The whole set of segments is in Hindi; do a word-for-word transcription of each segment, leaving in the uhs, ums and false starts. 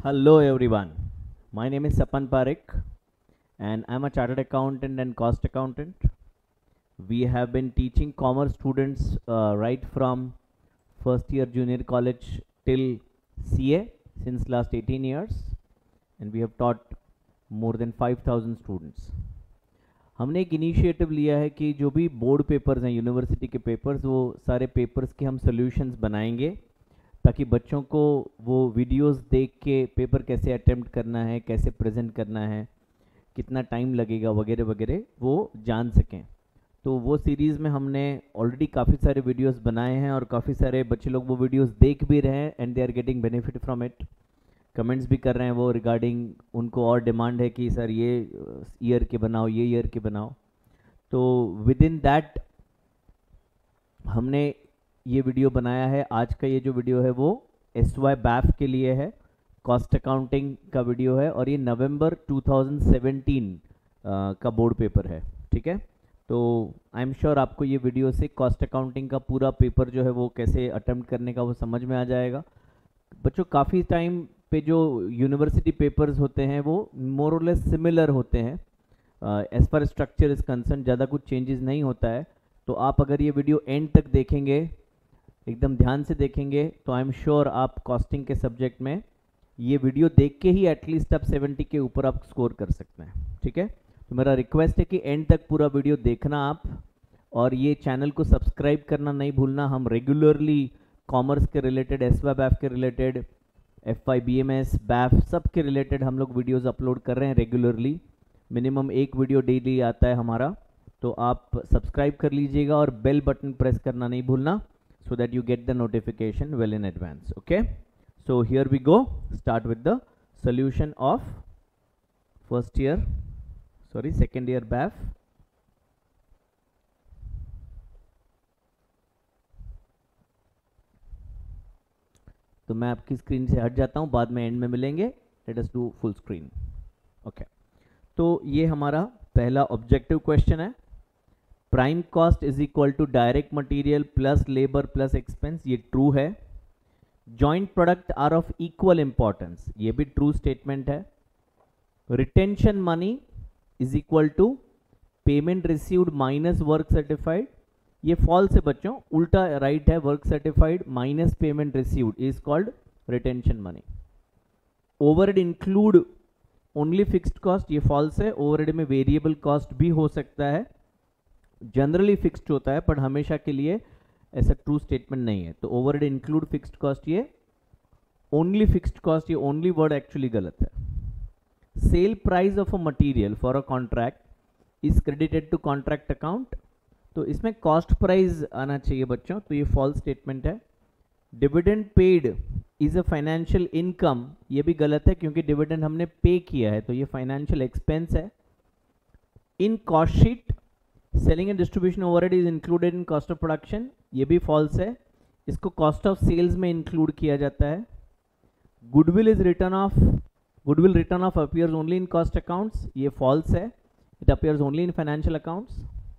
Hello everyone, my name is Sapan Parikh and I'm a chartered accountant and cost accountant. We have been teaching commerce students uh, right from first year junior college till C A since last eighteen years, and we have taught more than five thousand students. हमने एक इनिशिएटिव लिया है कि जो भी बोर्ड पेपर्स हैं यूनिवर्सिटी के पेपर्स, वो सारे पेपर्स के हम सॉल्यूशंस बनाएंगे ताकि बच्चों को वो वीडियोस देख के पेपर कैसे अटेम्प्ट करना है, कैसे प्रेजेंट करना है, कितना टाइम लगेगा वगैरह वगैरह वो जान सकें। तो वो सीरीज़ में हमने ऑलरेडी काफ़ी सारे वीडियोस बनाए हैं और काफ़ी सारे बच्चे लोग वो वीडियोस देख भी रहे हैं and they are getting benefit from it. Comments भी कर रहे हैं वो रिगार्डिंग, उनको और डिमांड है कि सर ये ईयर के बनाओ, ये ईयर के बनाओ। तो विद इन दैट हमने ये वीडियो बनाया है। आज का ये जो वीडियो है वो एस वाई बैफ के लिए है, कॉस्ट अकाउंटिंग का वीडियो है और ये नवंबर टू थाउजेंड सेवेंटीन का बोर्ड पेपर है। ठीक है, तो आई एम श्योर आपको ये वीडियो से कॉस्ट अकाउंटिंग का पूरा पेपर जो है वो कैसे अटेम्प्ट करने का वो समझ में आ जाएगा। बच्चों काफ़ी टाइम पे जो यूनिवर्सिटी पेपर्स होते हैं वो मोर और लेस सिमिलर होते हैं, as far structure is concern ज़्यादा कुछ चेंजेस नहीं होता है। तो आप अगर ये वीडियो एंड तक देखेंगे, एकदम ध्यान से देखेंगे, तो आई एम श्योर आप कॉस्टिंग के सब्जेक्ट में ये वीडियो देख के ही एटलीस्ट आप सेवेंटी के ऊपर आप स्कोर कर सकते हैं। ठीक है, तो मेरा रिक्वेस्ट है कि एंड तक पूरा वीडियो देखना आप, और ये चैनल को सब्सक्राइब करना नहीं भूलना। हम रेगुलरली कॉमर्स के रिलेटेड, एस वाई बैफ के related, F I B M S BAF सब के रिलेटेड हम लोग वीडियोज़ अपलोड कर रहे हैं रेगुलरली। मिनिमम एक वीडियो डेली आता है हमारा, तो आप सब्सक्राइब कर लीजिएगा और बेल बटन प्रेस करना नहीं भूलना, so that you get the notification well in advance. Okay, so here we go. Start with the solution of first year, sorry second year B A F. तो मैं आपकी स्क्रीन से हट जाता हूं, बाद में एंड में मिलेंगे। Let us do full screen. Okay, तो ये हमारा पहला ऑब्जेक्टिव क्वेश्चन है। Prime cost is equal to direct material plus labour plus expense, ये ट्रू है। Joint product are of equal importance, ये भी ट्रू स्टेटमेंट है। Retention money is equal to payment received minus work certified, ये फॉल्स है बच्चों, उल्टा राइट है। Work certified minus payment received is called retention money. Overhead include only fixed cost, ये फॉल्स है। ओवरहेड में वेरिएबल कॉस्ट भी हो सकता है, जनरली फिक्स्ड होता है, पर हमेशा के लिए ऐसा ट्रू स्टेटमेंट नहीं है। तो ओवरहेड इंक्लूड फिक्स्ड कॉस्ट, ये ओनली फिक्स्ड कॉस्ट, ये ओनली वर्ड एक्चुअली गलत है। Sale price of a material for a contract is credited to contract account, तो इसमें कॉस्ट प्राइस आना चाहिए बच्चों, तो ये फॉल्स स्टेटमेंट है। Dividend paid is a financial income, ये भी गलत है क्योंकि डिविडेंड हमने पे किया है, तो ये फाइनेंशियल एक्सपेंस है। In cost sheet selling and distribution overhead is included in cost of production, ये भी फॉल्स है, इसको कॉस्ट ऑफ सेल्स में इंक्लूड किया जाता है। Goodwill is written off, goodwill written off appears only in cost accounts, ये फॉल्स है, it appears only in financial accounts.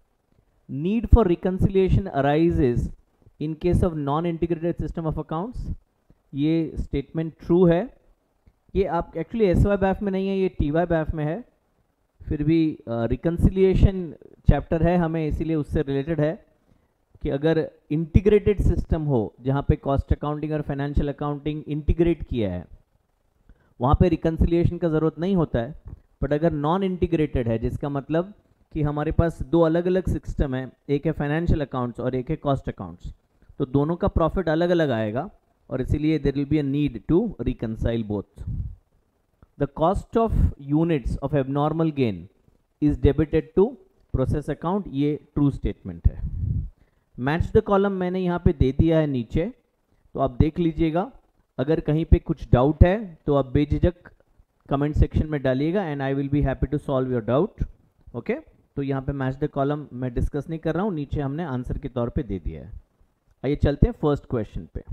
Need for reconciliation arises in case of non integrated system of accounts, ये स्टेटमेंट ट्रू है। ये आप एक्चुअली एस वाई बैफ में नहीं है, ये टी वाई बैफ में है, फिर भी रिकंसिलिएशन चैप्टर है हमें, इसीलिए उससे रिलेटेड है कि अगर इंटीग्रेटेड सिस्टम हो जहाँ पे कॉस्ट अकाउंटिंग और फाइनेंशियल अकाउंटिंग इंटीग्रेट किया है, वहाँ पे रिकंसिलिएशन का ज़रूरत नहीं होता है। बट अगर नॉन इंटीग्रेटेड है, जिसका मतलब कि हमारे पास दो अलग अलग सिस्टम है, एक है फाइनेंशियल अकाउंट्स और एक है कॉस्ट अकाउंट्स, तो दोनों का प्रॉफिट अलग अलग आएगा और इसीलिए there will be a need to reconcile both. The cost of units of abnormal gain is debited to process account, ये true statement है। Match the column मैंने यहाँ पे दे दिया है नीचे, तो आप देख लीजिएगा। अगर कहीं पे कुछ डाउट है तो आप बेझिझक कमेंट सेक्शन में डालिएगा and I will be happy to solve your doubt. Okay, तो यहाँ पे मैच द कॉलम मैं डिस्कस नहीं कर रहा हूँ, नीचे हमने आंसर के तौर पे दे दिया है। आइए चलते हैं फर्स्ट क्वेश्चन पे।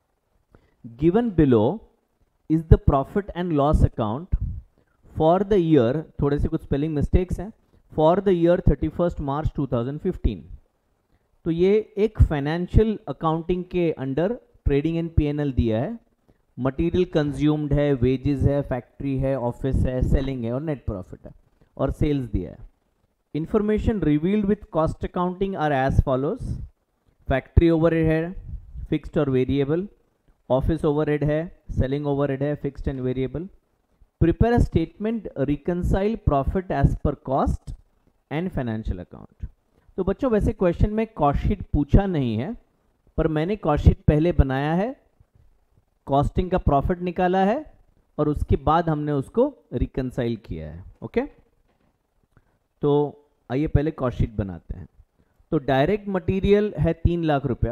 Given below is the profit and loss account for the year, थोड़े से कुछ स्पेलिंग मिस्टेक्स हैं, for the year thirty first March two thousand fifteen. तो ये एक फाइनेंशियल अकाउंटिंग के under trading and P N L दिया है, मटेरियल कंज्यूम्ड है, वेजेस है, फैक्ट्री है, ऑफिस है, सेलिंग है और नेट प्रॉफिट है और सेल्स दिया है। Information revealed with cost accounting are as follows. Factory overhead है फिक्स्ड और वेरिएबल, ऑफिस ओवरहेड है, सेलिंग ओवरहेड है fixed and variable. Prepare a statement reconcile profit as per cost and financial account. तो बच्चों वैसे क्वेश्चन में कॉस्ट शीट पूछा नहीं है, पर मैंने कॉस्ट शीट पहले बनाया है, कॉस्टिंग का प्रॉफिट निकाला है और उसके बाद हमने उसको रिकंसाइल किया है। ओके, तो आइए पहले कॉस्ट शीट बनाते हैं। तो डायरेक्ट मटेरियल है तीन लाख रुपया,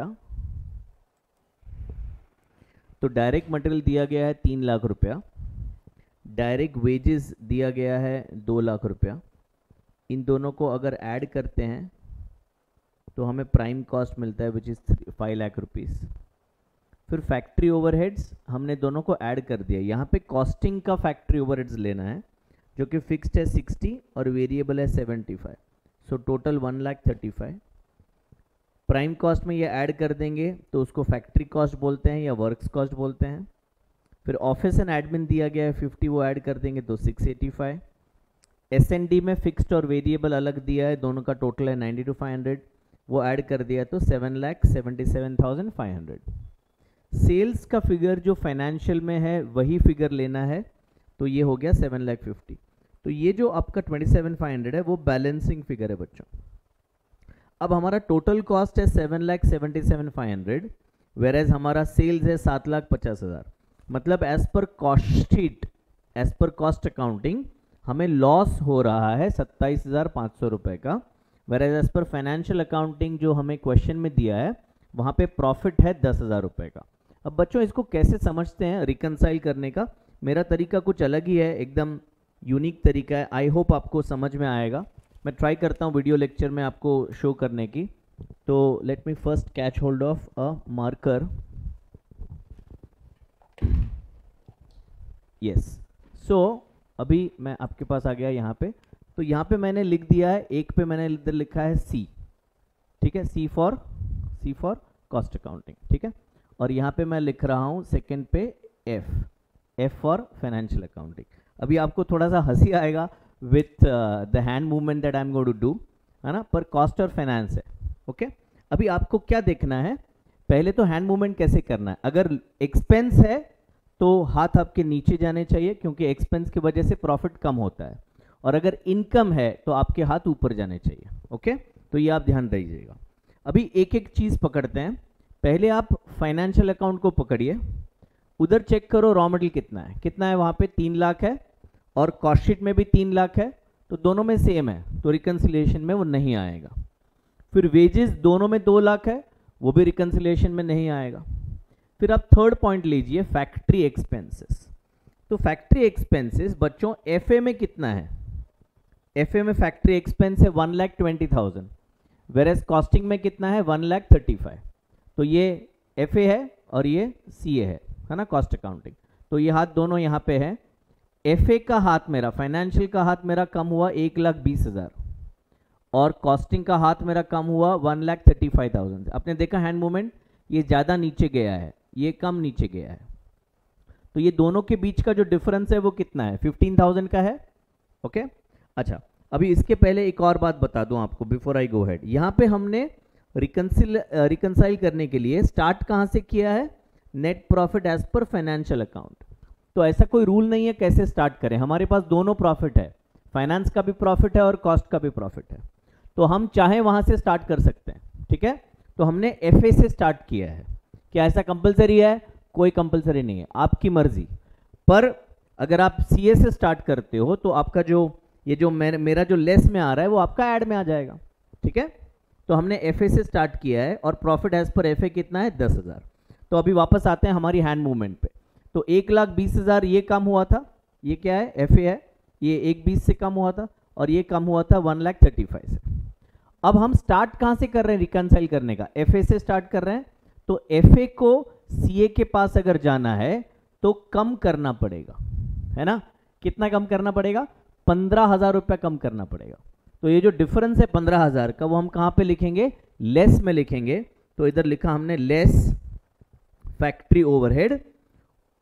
तो डायरेक्ट मटेरियल दिया गया है तीन लाख रुपया। डायरेक्ट वेजेस दिया गया है दो लाख रुपया। इन दोनों को अगर ऐड करते हैं तो हमें प्राइम कॉस्ट मिलता है which is five lakh rupees. फिर फैक्ट्री ओवरहेड्स हमने दोनों को ऐड कर दिया। यहाँ पे कॉस्टिंग का फैक्ट्री ओवरहेड्स लेना है जो कि फिक्स्ड है सिक्सटी और वेरिएबल है seventy five, so total one lakh thirty five. Prime cost में ये ऐड कर देंगे तो उसको फैक्ट्री कॉस्ट बोलते हैं या वर्क्स कॉस्ट बोलते हैं। फिर ऑफिस एंड एडमिन दिया गया है फिफ्टी, वो ऐड कर देंगे तो six eighty five. S N D में फिक्स्ड और वेरिएबल अलग दिया है, दोनों का टोटल है नाइन्टी टू फाइव हंड्रेड, वो ऐड कर दिया तो seven lakh seventy seven thousand five hundred. Sales का फिगर जो फाइनेंशियल में है वही फिगर लेना है, तो ये हो गया सेवन लैख फिफ्टी। तो ये जो आपका ट्वेंटी सेवन फाइव हंड्रेड है वो बैलेंसिंग फिगर है बच्चों। अब हमारा टोटल कॉस्ट है seven lakh seventy seven five hundred, whereas हमारा सेल्स है सात लाख पचास हज़ार। मतलब as per cost sheet, as per cost accounting हमें लॉस हो रहा है सत्ताईस हज़ार पाँच सौ रुपये का, whereas as per financial accounting जो हमें क्वेश्चन में दिया है वहाँ पे प्रॉफिट है दस हज़ार रुपये का। अब बच्चों इसको कैसे समझते हैं रिकंसाइल करने का, मेरा तरीका कुछ अलग ही है, एकदम यूनिक तरीका है। आई होप आपको समझ में आएगा। मैं ट्राई करता हूँ वीडियो लेक्चर में आपको शो करने की। तो let me first catch hold of a marker. Yes, so अभी मैं आपके पास आ गया यहाँ पे। तो यहाँ पे मैंने लिख दिया है, एक पे मैंने इधर लिखा है सी, ठीक है, C for C for cost accounting, ठीक है। और यहाँ पे मैं लिख रहा हूँ सेकंड पे F, F for financial accounting. अभी आपको थोड़ा सा हंसी आएगा with the hand movement that I am going to do, है ना, पर कॉस्ट और फाइनेंस है। Okay okay? अभी आपको क्या देखना है, पहले तो हैंड मूवमेंट कैसे करना है। अगर एक्सपेंस है तो हाथ आपके नीचे जाने चाहिए क्योंकि एक्सपेंस की वजह से प्रॉफिट कम होता है, और अगर इनकम है तो आपके हाथ ऊपर जाने चाहिए। Okay okay? तो ये आप ध्यान रखिएगा। अभी एक एक चीज पकड़ते हैं। पहले आप फाइनेंशियल अकाउंट को पकड़िए, उधर चेक करो रॉ मटेरियल कितना है, कितना है वहां पे तीन लाख है और कॉस्ट शीट में भी तीन लाख है, तो दोनों में सेम है, तो रिकंसिलिएशन में वो नहीं आएगा। फिर वेजेस दोनों में दो लाख है, वो भी रिकंसिलिएशन में नहीं आएगा। फिर आप थर्ड पॉइंट लीजिए फैक्ट्री एक्सपेंसेस। तो फैक्ट्री एक्सपेंसेस बच्चों एफए में कितना है, एफए में फैक्ट्री एक्सपेंस है one lakh twenty thousand, whereas costing में कितना है वन लाख थर्टी फाइव। तो ये एफ ए है और ये सी ए है, है ना, कॉस्ट अकाउंटिंग। तो ये हाथ दोनों यहाँ पे है। एफ ए का हाथ मेरा, फाइनेंशियल का हाथ मेरा कम हुआ एक लाख बीस हज़ार और कॉस्टिंग का हाथ मेरा कम हुआ one lakh thirty five thousand. आपने देखा हैंड मूवमेंट, ये ज़्यादा नीचे गया है, ये कम नीचे गया है। तो ये दोनों के बीच का जो डिफरेंस है वो कितना है, फिफ्टीन थाउजेंड का है। ओके अच्छा, अभी इसके पहले एक और बात बता दूं आपको बिफोर आई गो हेड। यहाँ पे हमने रिकंसिल रिकंसाइल करने के लिए स्टार्ट कहाँ से किया है, net profit as per financial account. तो ऐसा कोई रूल नहीं है कैसे स्टार्ट करें, हमारे पास दोनों प्रॉफिट है, फाइनेंस का भी प्रॉफिट है और कॉस्ट का भी प्रॉफिट है, तो हम चाहे वहां से स्टार्ट कर सकते हैं। ठीक है, तो हमने एफ ए से स्टार्ट किया है। क्या ऐसा कंपलसरी है? कोई कंपलसरी नहीं है, आपकी मर्जी। पर अगर आप सी ए से स्टार्ट करते हो तो आपका जो ये जो मेरा जो लेस में आ रहा है वो आपका ऐड में आ जाएगा। ठीक है, तो हमने एफ ए से स्टार्ट किया है और profit as per F A कितना है, दस हज़ार। तो अभी वापस आते हैं हमारी हैंड मूवमेंट पे। तो एक लाख बीस हज़ार ये कम हुआ था, ये क्या है, एफ ए है, ये एक बीस से कम हुआ था और ये कम हुआ था वन लाख थर्टी फाइव से। अब हम स्टार्ट कहाँ से कर रहे हैं रिकंसाइल करने का, एफ ए से स्टार्ट कर रहे हैं। तो एफ ए को सी ए के पास अगर जाना है तो कम करना पड़ेगा, है ना। कितना कम करना पड़ेगा, पंद्रह हजार रुपया कम करना पड़ेगा। तो ये जो डिफरेंस है पंद्रह हजार का वो हम कहाँ पे लिखेंगे, लेस में लिखेंगे। तो इधर लिखा हमने less factory overhead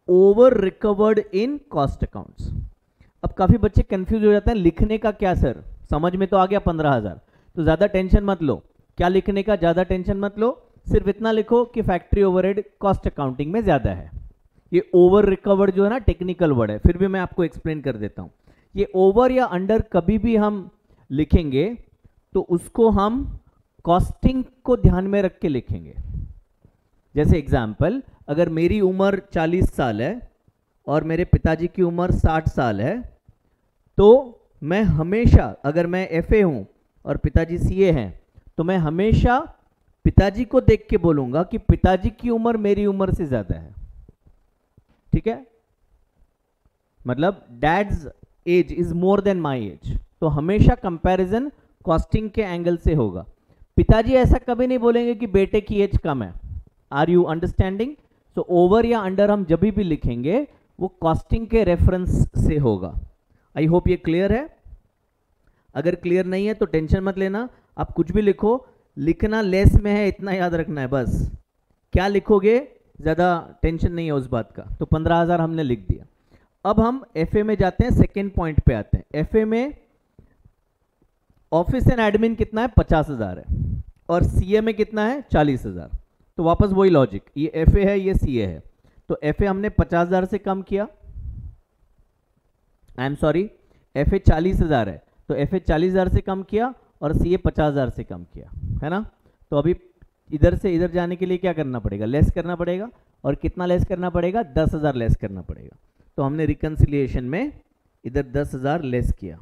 over recovered in cost accounts. अब काफी बच्चे कंफ्यूज हो जाते हैं, लिखने का क्या सर, समझ में तो आ गया पंद्रह हजार, तो ज्यादा टेंशन मत लो। क्या लिखने का, ज्यादा टेंशन मत लो, सिर्फ इतना लिखो कि फैक्ट्री ओवरहेड कॉस्ट अकाउंटिंग में ज्यादा है। ये ओवर रिकवर्ड जो है ना टेक्निकल वर्ड है, फिर भी मैं आपको एक्सप्लेन कर देता हूं। ये ओवर या अंडर कभी भी हम लिखेंगे तो उसको हम कॉस्टिंग को ध्यान में रख के लिखेंगे। जैसे एग्जाम्पल, अगर मेरी उम्र चालीस साल है और मेरे पिताजी की उम्र साठ साल है, तो मैं हमेशा, अगर मैं एफए हूं और पिताजी सीए हैं, तो मैं हमेशा पिताजी को देख के बोलूंगा कि पिताजी की उम्र मेरी उम्र से ज्यादा है। ठीक है, मतलब dad's age is more than my age, तो हमेशा कंपैरिजन कॉस्टिंग के एंगल से होगा। पिताजी ऐसा कभी नहीं बोलेंगे कि बेटे की एज कम है। Are you understanding? So over या अंडर हम जब भी लिखेंगे वो कॉस्टिंग के रेफरेंस से होगा। आई होप ये क्लियर है। अगर क्लियर नहीं है तो टेंशन मत लेना, आप कुछ भी लिखो, लिखना लेस में है इतना याद रखना है बस। क्या लिखोगे ज्यादा टेंशन नहीं है उस बात का। तो पंद्रह हजार हमने लिख दिया। अब हम एफए में जाते हैं, सेकेंड पॉइंट पे आते हैं। एफए में ऑफिस एंड एडमिन कितना है, पचास हजार है, और सीए में कितना है, चालीस हजार। तो वापस वही लॉजिक, ये एफए है ये सीए है, तो एफए हमने पचास हजार से कम किया, आई एम सॉरी एफए चालीस हजार है, तो एफए चालीस हजार से कम किया और सीए पचास हजार से कम किया, है ना। तो अभी इधर से इधर जाने के लिए क्या करना पड़ेगा, लेस करना पड़ेगा, और कितना लेस करना पड़ेगा, दस हजार लेस करना पड़ेगा। तो हमने रिकंसिलिएशन में इधर दस हजार लेस किया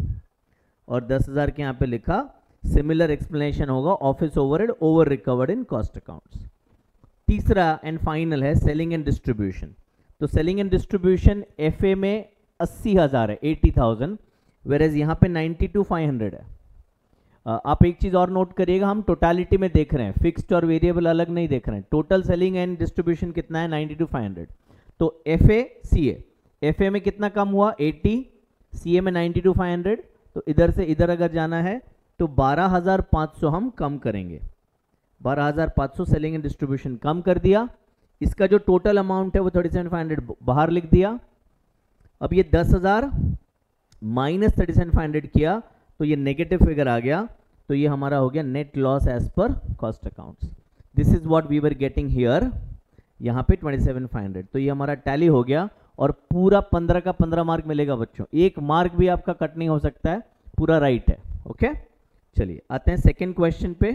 और दस हजार के यहाँ पे लिखा सिमिलर एक्सप्लेनेशन होगा office overhead over recovered in cost accounts. तीसरा एंड फाइनल है सेलिंग एंड डिस्ट्रीब्यूशन। तो सेलिंग एंड डिस्ट्रीब्यूशन एफए में अस्सी हजार है, एटी थाउजेंड, वेरेज यहाँ पे नाइन्टी टू फाइव हंड्रेड है। आप एक चीज और नोट करिएगा, हम टोटालिटी में देख रहे हैं, फिक्स्ड और वेरिएबल अलग नहीं देख रहे हैं। टोटल सेलिंग एंड डिस्ट्रीब्यूशन कितना है, नाइन्टी टू फाइव हंड्रेड। तो एफए सीए, एफए में कितना कम हुआ, अस्सी, सीए में नाइन्टी टू फाइव हंड्रेड। तो इधर से इधर अगर जाना है तो बारह हजार पाँच सौ हम कम करेंगे, बारह हजार पाँच सौ सेलिंग एंड डिस्ट्रीब्यूशन कम कर दिया। इसका जो टोटल अमाउंट है वो थर्टी सेवन फाइव हंड्रेड बाहर लिख दिया। अब ये दस हजार minus thirty seven five hundred किया तो ये नेगेटिव फिगर आ गया, तो ये हमारा हो गया net loss as per cost accounts. This is what we were getting here, यहाँ पे ट्वेंटी सेवन फाइव हंड्रेड। तो ये हमारा टैली हो गया और पूरा पंद्रह का पंद्रह मार्क मिलेगा बच्चों, एक मार्क भी आपका कट नहीं हो सकता है, पूरा राइट है। ओके, चलिए आते हैं सेकेंड क्वेश्चन पे।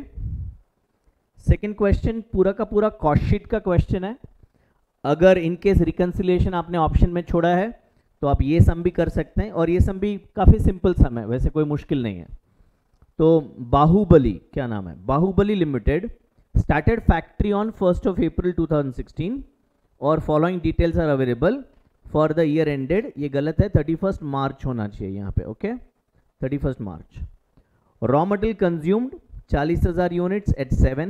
सेकेंड क्वेश्चन पूरा का पूरा कॉस्ट शीट का क्वेश्चन है। अगर इनकेस रिकंसिलिएशन आपने ऑप्शन में छोड़ा है तो आप ये सम भी कर सकते हैं, और ये सम भी काफी सिंपल सम है, वैसे कोई मुश्किल नहीं है। तो बाहुबली, क्या नाम है, Baahubali limited started factory on first of April two thousand sixteen और following details are available for the year ended. ये गलत है, थर्टी फर्स्ट मार्च होना चाहिए यहाँ पे। Okay, thirty first March. Raw material consumed चालीस हजार units eight seven.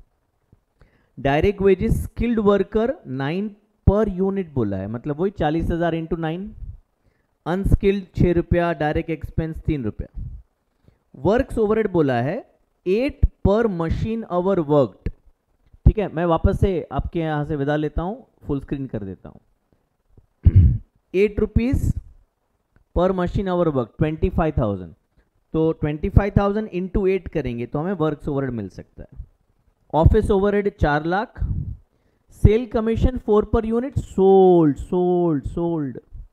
Direct wages skilled worker nine per unit बोला है, मतलब वही चालीस हजार इंटू नाइन। अनस्किल्ड छह रुपया, डायरेक्ट एक्सपेंस तीन रुपया। वर्क्स ओवरहेड बोला है एट पर मशीन आवर वर्कड। ठीक है, मैं वापस से आपके यहां से विदा लेता हूं, फुल स्क्रीन कर देता हूं। Eight rupees per machine hour work, twenty five thousand. तो twenty five thousand into eight करेंगे तो हमें वर्क्स ओवरहेड मिल सकता है। ऑफिस ओवरहेड चार लाख। Sale commission four per unit, sold sold sold.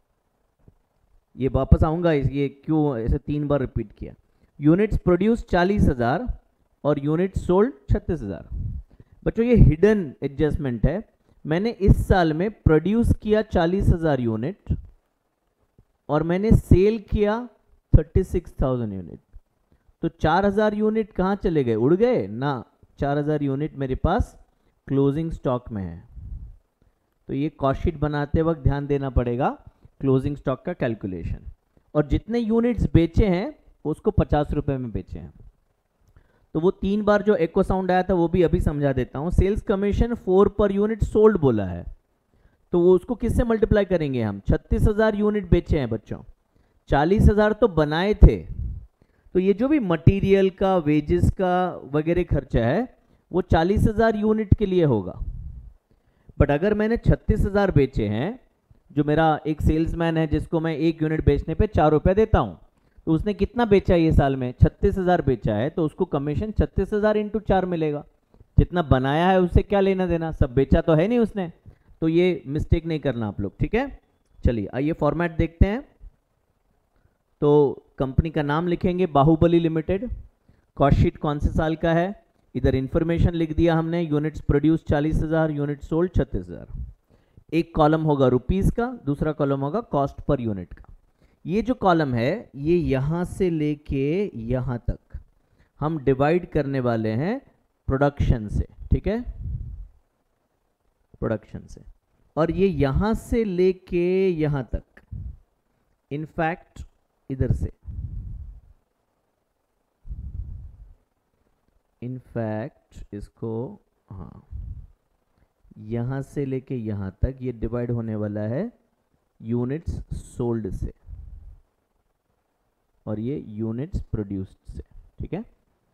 ये वापस आऊंगा, ये क्यों ऐसे तीन बार रिपीट किया। यूनिट्स प्रोड्यूस चालीस हजार और यूनिट सोल्ड छत्तीस हजार। बच्चों ये हिडन एडजस्टमेंट है, मैंने इस साल में प्रोड्यूस किया चालीस हजार यूनिट और मैंने सेल किया थर्टी सिक्स थाउजेंड यूनिट। तो चार हजार यूनिट कहाँ चले गए, उड़ गए ना, चार हजार यूनिट मेरे पास क्लोजिंग स्टॉक में है। तो ये कॉस्ट शीट बनाते वक्त ध्यान देना पड़ेगा क्लोजिंग स्टॉक का कैलकुलेशन। और जितने यूनिट्स बेचे हैं उसको पचास रुपए में बेचे हैं। तो वो तीन बार जो एको साउंड आया था वो भी अभी समझा देता हूं। Sales commission four per unit sold बोला है, तो वो उसको किससे मल्टीप्लाई करेंगे हम, छत्तीस हजार यूनिट बेचे हैं बच्चों, चालीस हजार तो बनाए थे। तो ये जो भी मटेरियल का, वेजेस का वगैरह खर्चा है वो चालीस हजार यूनिट के लिए होगा। बट अगर मैंने छत्तीस हजार बेचे हैं, जो मेरा एक सेल्समैन है जिसको मैं एक यूनिट बेचने पे चार रुपया देता हूँ, तो उसने कितना बेचा ये साल में? छत्तीस हजार बेचा है, तो उसको कमीशन छत्तीस हजार इंटू चार मिलेगा। जितना बनाया है उससे क्या लेना देना, सब बेचा तो है नहीं उसने। तो ये मिस्टेक नहीं करना आप लोग, ठीक है। चलिए आइए फॉर्मेट देखते हैं। तो कंपनी का नाम लिखेंगे बाहुबली लिमिटेड, कॉस्ट शीट कौन से साल का है, इधर इंफॉर्मेशन लिख दिया हमने, यूनिट्स प्रोड्यूस चालीस हजार, यूनिट सोल्ड छत्तीस हजार। एक कॉलम होगा रुपीस का, दूसरा कॉलम होगा कॉस्ट पर यूनिट का। ये जो कॉलम है ये यहां से लेके यहां तक हम डिवाइड करने वाले हैं प्रोडक्शन से, ठीक है, प्रोडक्शन से। और ये यहां से लेके यहां तक, इनफैक्ट इधर से, इनफैक्ट इसको, हाँ, यहां से लेके यहां तक ये डिवाइड होने वाला है यूनिट्स सोल्ड से, और ये यूनिट्स प्रोड्यूस्ड से, ठीक है।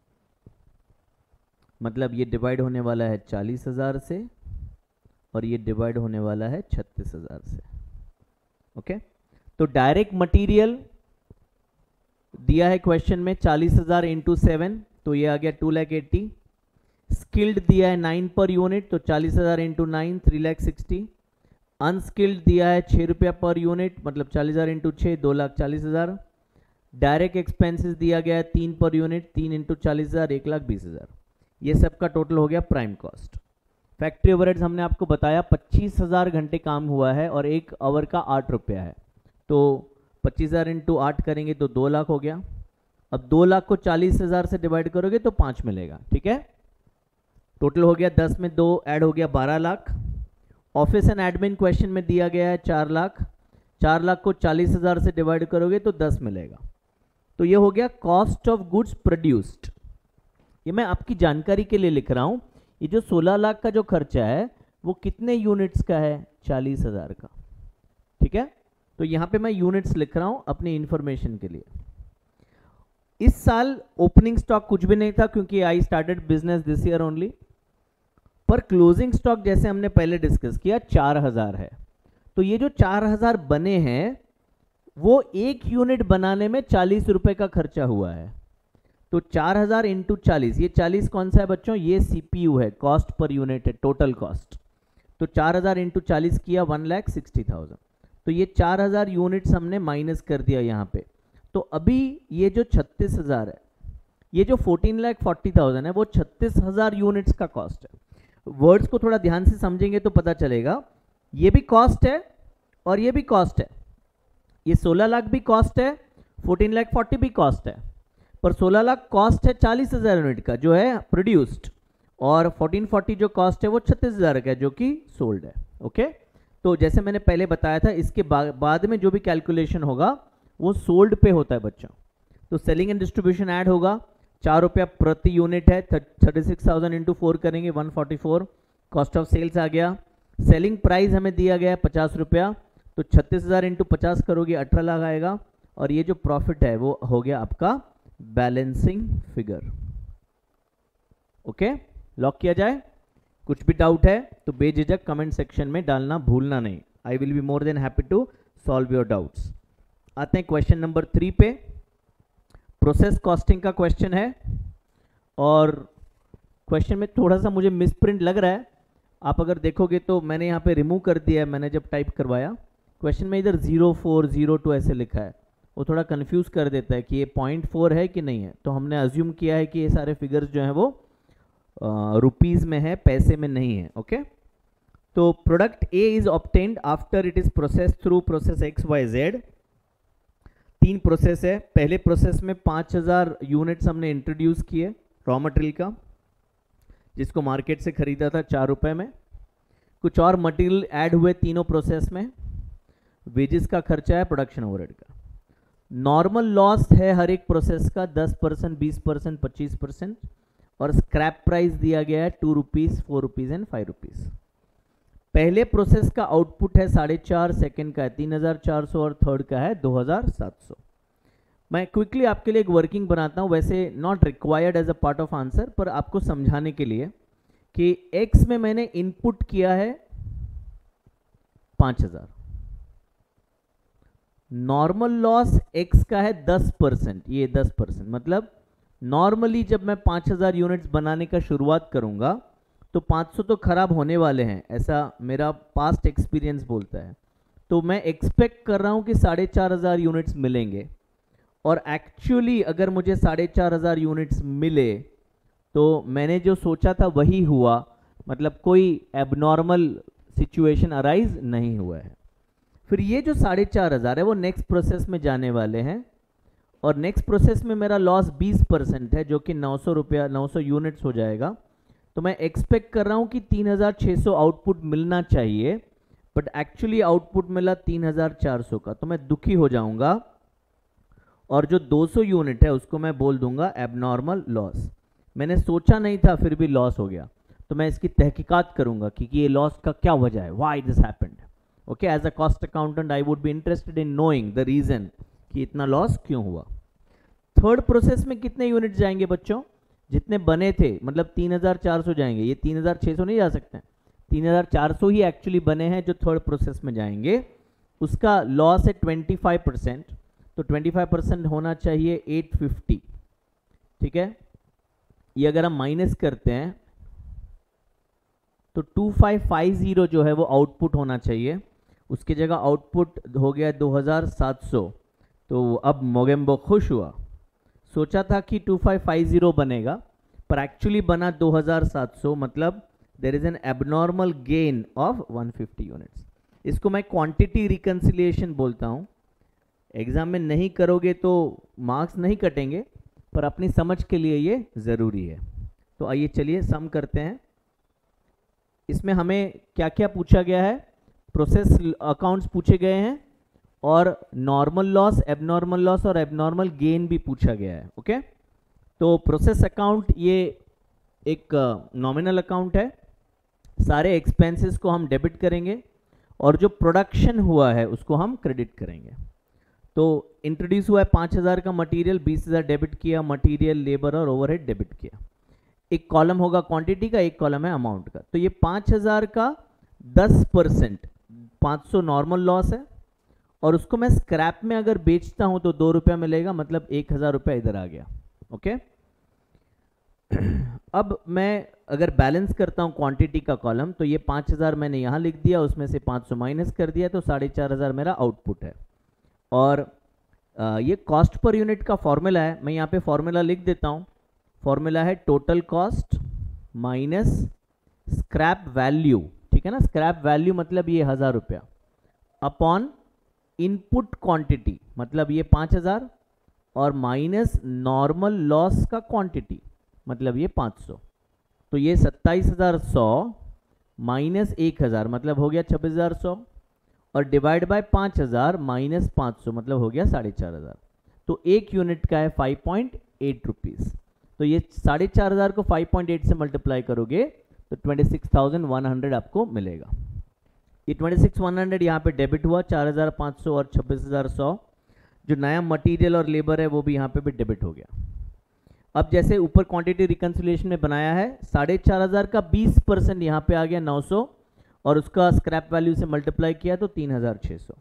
मतलब ये डिवाइड होने वाला है चालीस हजार से, और ये डिवाइड होने वाला है छत्तीस हजार से, ओके। तो डायरेक्ट मटेरियल दिया है क्वेश्चन में चालीस हजार इंटू सेवन, तो ये आ गया टू लैख एट्टी। स्किल्ड दिया है नाइन पर यूनिट, तो चालीस हजार into nine three lakh sixty. Unskilled दिया है छः रुपया पर यूनिट, मतलब चालीस हजार इंटू छः दो लाख चालीस हजार। डायरेक्ट एक्सपेंसेस दिया गया है तीन पर यूनिट, तीन इंटू चालीस हजार एक लाख बीस हजार। ये सब का टोटल हो गया प्राइम कॉस्ट। फैक्ट्री ओवरहेड्स हमने आपको बताया पच्चीस हजार घंटे काम हुआ है और एक आवर का आठ रुपया है, तो पच्चीस हजार इंटू आठ करेंगे तो दो लाख हो गया। अब दो लाख को चालीस हजार से डिवाइड करोगे तो पाँच मिलेगा, ठीक है। टोटल हो गया दस में दो ऐड हो गया बारह lakh. Office and admin question में दिया गया है चार लाख, चार लाख को चालीस हजार से डिवाइड करोगे तो दस मिलेगा। तो ये हो गया कॉस्ट ऑफ गुड्स प्रोड्यूस्ड। ये मैं आपकी जानकारी के लिए लिख रहा हूं। ये जो सोलह लाख का जो खर्चा है वो कितने यूनिट्स का है? चालीस हजार का, ठीक है। तो यहां पे मैं यूनिट्स लिख रहा हूं अपनी इंफॉर्मेशन के लिए। इस साल ओपनिंग स्टॉक कुछ भी नहीं था क्योंकि I started business this year only, पर क्लोजिंग स्टॉक जैसे हमने पहले डिस्कस किया चार हजार है। तो ये जो चार हजार बने हैं वो एक यूनिट बनाने में चालीस रुपए का खर्चा हुआ है। तो चार हजार इंटू चालीस, ये चालीस कौन सा है बच्चों? ये सीपीयू है, कॉस्ट पर यूनिट है, टोटल कॉस्ट। तो चार हजार इंटू चालीस किया वन लैख सिक्सटी थाउजेंड। तो ये चार हजार यूनिट्स हमने माइनस कर दिया यहाँ पे। तो अभी ये जो छत्तीस हजार है, ये जो फोर्टीन लैख फोर्टी थाउजेंड है, वो छत्तीस हजार यूनिट्स का कॉस्ट है। वर्ड्स को थोड़ा ध्यान से समझेंगे तो पता चलेगा, ये भी कॉस्ट है और ये भी कॉस्ट है। ये सोलह लाख भी कॉस्ट है, फोर्टीन लाख फोर्टी भी कॉस्ट है, पर सोलह लाख कॉस्ट है चालीस हजार यूनिट का जो है प्रोड्यूस्ड, और फोर्टीन फोर्टी जो कॉस्ट है वो छत्तीस हजार का जो कि सोल्ड है, ओके। तो जैसे मैंने पहले बताया था, इसके बा, बाद में जो भी कैलकुलेशन होगा वो सोल्ड पे होता है बच्चों। तो सेलिंग एंड डिस्ट्रीब्यूशन ऐड होगा, चार रुपया प्रति यूनिट है, thirty six thousand into four करेंगे one forty four. Cost of sales आ गया। सेलिंग प्राइस हमें दिया गया है पचास रुपया, तो छत्तीस हजार इंटू पचास करोगे अठारह लाख आएगा। और ये जो प्रॉफिट है वो हो गया आपका बैलेंसिंग फिगर, ओके। लॉक किया जाए। कुछ भी डाउट है तो बेझिझक कमेंट सेक्शन में डालना भूलना नहीं। I will be more than happy to solve your doubts. आते हैं क्वेश्चन नंबर थ्री पे। प्रोसेस कॉस्टिंग का क्वेश्चन है, और क्वेश्चन में थोड़ा सा मुझे मिसप्रिंट लग रहा है। आप अगर देखोगे तो मैंने यहाँ पे रिमूव कर दिया है, मैंने जब टाइप करवाया। क्वेश्चन में इधर जीरो फोर जीरो टू ऐसे लिखा है, वो थोड़ा कंफ्यूज कर देता है कि ये पॉइंट फोर है कि नहीं है। तो हमने अज्यूम किया है कि ये सारे फिगर्स जो हैं वो रुपीज़ में है, पैसे में नहीं है, ओके। तो product A is obtained after it is process through process X Y Z. तीन प्रोसेस है। पहले प्रोसेस में पाँच हजार यूनिट्स हमने इंट्रोड्यूस किए रॉ मटेरियल का, जिसको मार्केट से खरीदा था चार रुपए में। कुछ और मटेरियल ऐड हुए तीनों प्रोसेस में। वेजेस का खर्चा है, प्रोडक्शन ओवरहेड का। नॉर्मल लॉस है हर एक प्रोसेस का दस परसेंट, बीस परसेंट, पच्चीस परसेंट। और स्क्रैप प्राइस दिया गया है two rupees, four rupees and five rupees. पहले प्रोसेस का आउटपुट है साढ़े चार, सेकेंड का है तीन हजार चार सौ और थर्ड का है दो हजार सात सौ। मैं क्विकली आपके लिए एक वर्किंग बनाता हूं, वैसे not required as a part of answer, पर आपको समझाने के लिए कि एक्स में मैंने इनपुट किया है पाँच हजार, नॉर्मल लॉस एक्स का है दस परसेंट, ये दस परसेंट मतलब नॉर्मली जब मैं पाँच हजार यूनिट्स बनाने का शुरुआत करूंगा तो पाँच सौ तो खराब होने वाले हैं, ऐसा मेरा पास्ट एक्सपीरियंस बोलता है। तो मैं एक्सपेक्ट कर रहा हूं कि साढ़े चार हजार यूनिट्स मिलेंगे, और एक्चुअली अगर मुझे साढ़े चार हजार यूनिट्स मिले तो मैंने जो सोचा था वही हुआ, मतलब कोई एबनॉर्मल सिचुएशन अराइज नहीं हुआ है। फिर ये जो साढ़े चार हजार है वो नेक्स्ट प्रोसेस में जाने वाले हैं, और नेक्स्ट प्रोसेस में मेरा लॉस बीस परसेंट है जो कि नौ सौ रुपया नौ सौ यूनिट्स हो जाएगा। तो मैं एक्सपेक्ट कर रहा हूँ कि तीन हज़ार छह सौ आउटपुट मिलना चाहिए, बट एक्चुअली आउटपुट मिला तीन हज़ार चार सौ का, तो मैं दुखी हो जाऊंगा और जो दो सौ यूनिट है उसको मैं बोल दूंगा एबनॉर्मल लॉस। मैंने सोचा नहीं था फिर भी लॉस हो गया, तो मैं इसकी तहकीकात करूंगा कि, कि ये लॉस का क्या वजह है, why this happened. Okay, as a cost accountant I would be interested in knowing the reason कि इतना लॉस क्यों हुआ। थर्ड प्रोसेस में कितने यूनिट जाएंगे बच्चों, जितने बने थे, मतलब तीन हज़ार चार सौ जाएंगे, ये तीन हज़ार छह सौ नहीं जा सकते, तीन हज़ार चार सौ ही एक्चुअली बने हैं जो थर्ड प्रोसेस में जाएंगे। उसका लॉस है पच्चीस परसेंट, तो पच्चीस परसेंट होना चाहिए आठ सौ पचास, ठीक है। ये अगर हम माइनस करते हैं तो पच्चीस सौ पचास जो है वो आउटपुट होना चाहिए, उसकी जगह आउटपुट हो गया दो हज़ार सात सौ। तो अब मोगेम्बो खुश हुआ, सोचा था कि पच्चीस सौ पचास बनेगा पर एक्चुअली बना दो हज़ार सात सौ, मतलब there is an abnormal gain of एक सौ पचास यूनिट्स। इसको मैं क्वांटिटी रिकंसिलिएशन बोलता हूँ। एग्जाम में नहीं करोगे तो मार्क्स नहीं कटेंगे, पर अपनी समझ के लिए ये ज़रूरी है। तो आइए चलिए सम करते हैं। इसमें हमें क्या क्या पूछा गया है, प्रोसेस अकाउंट्स पूछे गए हैं, और नॉर्मल लॉस, एबनॉर्मल लॉस और एबनॉर्मल गेन भी पूछा गया है। ओके, तो प्रोसेस अकाउंट ये एक नॉमिनल अकाउंट है, सारे एक्सपेंसेस को हम डेबिट करेंगे और जो प्रोडक्शन हुआ है उसको हम क्रेडिट करेंगे। तो इंट्रोड्यूस हुआ है पाँच हज़ार का मटेरियल, बीस हज़ार डेबिट किया, मटेरियल, लेबर और ओवरहेड डेबिट किया। एक कॉलम होगा क्वांटिटी का, एक कॉलम है अमाउंट का। तो ये पाँच हज़ार का दस परसेंट पाँच सौ नॉर्मल लॉस है, और उसको मैं स्क्रैप में अगर बेचता हूं तो दो रुपया मिलेगा, मतलब एक हज़ार रुपया इधर आ गया। ओके, अब मैं अगर बैलेंस करता हूं क्वांटिटी का कॉलम, तो ये पाँच हज़ार मैंने यहां लिख दिया, उसमें से पाँच सौ माइनस कर दिया, तो साढ़े चार हज़ार मेरा आउटपुट है। और आ, ये कॉस्ट पर यूनिट का फॉर्मूला है, मैं यहाँ पे फॉर्मूला लिख देता हूँ। फॉर्मूला है total cost minus scrap value, ठीक है ना। स्क्रैप वैल्यू मतलब ये हज़ार रुपया अपॉन इनपुट क्वांटिटी, मतलब ये पाँच हज़ार, और माइनस नॉर्मल लॉस का क्वांटिटी, मतलब ये पाँच सौ। तो ये सत्ताईस हज़ार सौ माइनस एक हज़ार, मतलब हो गया छब्बीस हज़ार सौ, और डिवाइड बाय पाँच हज़ार माइनस पाँच सौ, मतलब हो गया साढ़े चार हज़ार। तो एक यूनिट का है फाइव पॉइंट एट रुपीज़। तो ये साढ़े चार हज़ार को फाइव पॉइंट एट से मल्टीप्लाई करोगे तो twenty six thousand one hundred आपको मिलेगा। ये twenty six thousand one hundred यहाँ पे डेबिट हुआ, चार हज़ार पाँच सौ और छब्बीस हज़ार सौ, जो नया मटेरियल और लेबर है वो भी यहाँ पे भी डेबिट हो गया। अब जैसे ऊपर क्वांटिटी रिकंसिलिएशन में बनाया है, साढ़े चार हज़ार का बीस परसेंट यहाँ पे आ गया नौ सौ, और उसका स्क्रैप वैल्यू से मल्टीप्लाई किया तो तीन हज़ार छह सौ।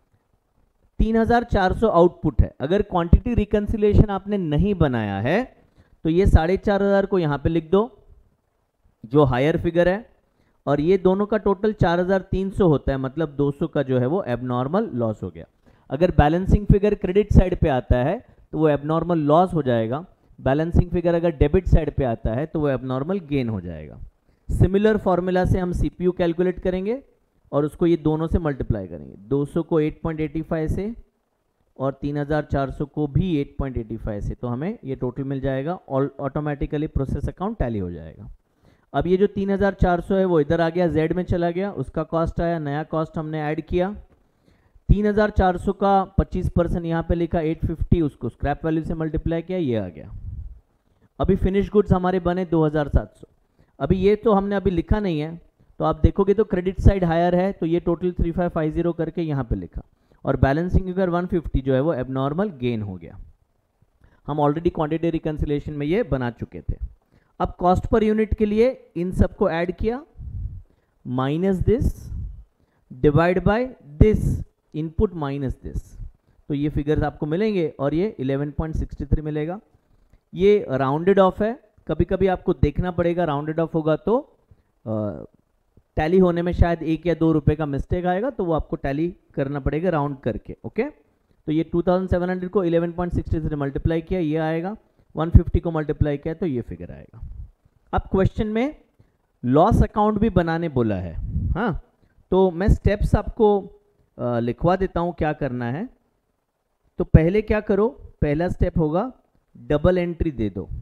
तीन हज़ार चार सौ आउटपुट है। अगर क्वांटिटी रिकंसिलिएशन आपने नहीं बनाया है तो ये साढ़े चार हज़ार को यहाँ पे लिख दो जो हायर फिगर है, और ये दोनों का टोटल चार हज़ार तीन सौ होता है, मतलब दो सौ का जो है वो एबनॉर्मल लॉस हो गया। अगर बैलेंसिंग फिगर क्रेडिट साइड पे आता है तो वो एबनॉर्मल लॉस हो जाएगा, बैलेंसिंग फिगर अगर डेबिट साइड पे आता है तो वो एबनॉर्मल गेन हो जाएगा। सिमिलर फॉर्मूला से हम सीपीयू कैलकुलेट करेंगे और उसको ये दोनों से मल्टीप्लाई करेंगे, दो सौ को आठ पॉइंट आठ पाँच से और तीन हज़ार चार सौ को भी आठ पॉइंट आठ पाँच से, तो हमें ये टोटल मिल जाएगा और ऑटोमेटिकली प्रोसेस अकाउंट टैली हो जाएगा। अब ये जो तीन हज़ार चार सौ है वो इधर आ गया, जेड में चला गया, उसका कॉस्ट आया, नया कॉस्ट हमने ऐड किया। तीन हज़ार चार सौ का पच्चीस परसेंट यहाँ पे लिखा आठ सौ पचास, उसको स्क्रैप वैल्यू से मल्टीप्लाई किया, ये आ गया। अभी फिनिश गुड्स हमारे बने दो हज़ार सात सौ। अभी ये तो हमने अभी लिखा नहीं है, तो आप देखोगे तो क्रेडिट साइड हायर है, तो ये total three five five zero करके यहाँ पे लिखा, और बैलेंसिंग फिगर एक सौ पचास जो है वो एबनॉर्मल गेन हो गया। हम ऑलरेडी क्वांटिटी रिकंसिलिएशन में ये बना चुके थे। अब कॉस्ट पर यूनिट के लिए इन सबको ऐड किया, minus this, divide by this input minus this, तो ये फिगर्स आपको मिलेंगे और ये इलेवन पॉइंट सिक्स थ्री मिलेगा। ये राउंडेड ऑफ है, कभी कभी आपको देखना पड़ेगा, राउंडेड ऑफ होगा तो टैली होने में शायद एक या दो रुपए का मिस्टेक आएगा, तो वो आपको टैली करना पड़ेगा राउंड करके। ओके, तो ये टू थाउजेंड सेवन हंड्रेड को eleven point six three multiply किया, ये आएगा, वन फिफ्टी को मल्टीप्लाई किया तो ये फिगर आएगा। अब क्वेश्चन में लॉस अकाउंट भी बनाने बोला है। हाँ, तो मैं स्टेप्स आपको आ, लिखवा देता हूं क्या करना है। तो पहले क्या करो, पहला स्टेप होगा डबल एंट्री दे दो।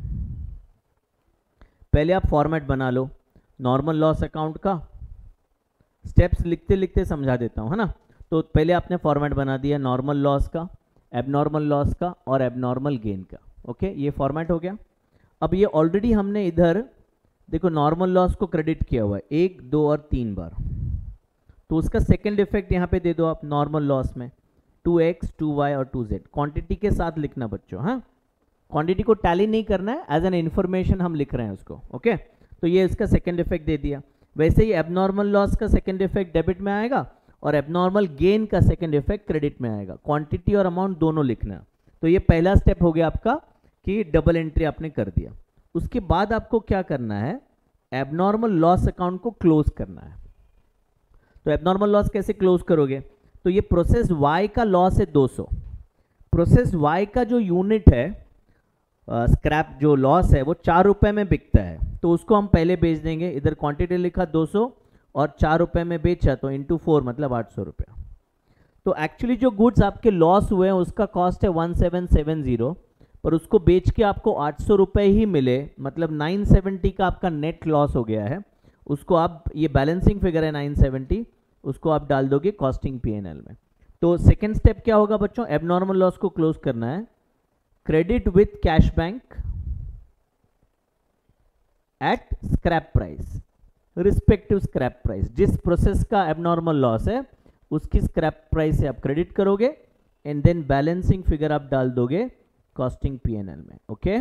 पहले आप फॉर्मेट बना लो नॉर्मल लॉस अकाउंट का, स्टेप्स लिखते लिखते समझा देता हूं, है ना। तो पहले आपने फॉर्मेट बना दिया नॉर्मल लॉस का, एबनॉर्मल लॉस का और एबनॉर्मल गेन का। ओके, ये फॉर्मेट हो गया। अब ये ऑलरेडी हमने इधर देखो नॉर्मल लॉस को क्रेडिट किया हुआ है एक, दो और तीन बार, तो उसका सेकंड इफेक्ट यहाँ पे दे दो आप नॉर्मल लॉस में, टू एक्स, टू वाई और टू जेड, क्वांटिटी के साथ लिखना बच्चों। हाँ, क्वांटिटी को टैली नहीं करना है, एज एन इन्फॉर्मेशन हम लिख रहे हैं उसको। ओके, तो ये इसका सेकंड इफेक्ट दे दिया। वैसे ही एबनॉर्मल लॉस का सेकंड इफेक्ट डेबिट में आएगा और एबनॉर्मल गेन का सेकंड इफेक्ट क्रेडिट में आएगा। क्वांटिटी और अमाउंट दोनों लिखना। तो ये पहला स्टेप हो गया आपका कि डबल एंट्री आपने कर दिया। उसके बाद आपको क्या करना है, एबनॉर्मल लॉस अकाउंट को क्लोज करना है। तो एबनॉर्मल लॉस कैसे क्लोज करोगे, तो ये प्रोसेस वाई का लॉस है दो सौ, प्रोसेस वाई का जो यूनिट है स्क्रैप uh, जो लॉस है वो चार रुपए में बिकता है, तो उसको हम पहले बेच देंगे। इधर क्वांटिटी लिखा दो सौ और चार रुपए में बेचा तो इंटू फोर मतलब आठ सौ रुपया। तो एक्चुअली जो गुड्स आपके लॉस हुए हैं उसका कॉस्ट है वन सेवन सेवन जीरो, पर उसको बेच के आपको आठ सौ रुपये ही मिले, मतलब नाइन सेवेंटी का आपका नेट लॉस हो गया है। उसको आप, ये बैलेंसिंग फिगर है नाइन सेवेंटी, उसको आप डाल दोगे कॉस्टिंग पी एन एल में। तो सेकेंड स्टेप क्या होगा बच्चों, एबनॉर्मल लॉस को क्लोज करना है, credit with cash bank at scrap price, respective scrap price. जिस प्रोसेस का एबनॉर्मल लॉस है उसकी स्क्रैप प्राइस से आप क्रेडिट करोगे एंड देन बैलेंसिंग फिगर आप डाल दोगे कॉस्टिंग पी एन एल में। ओके,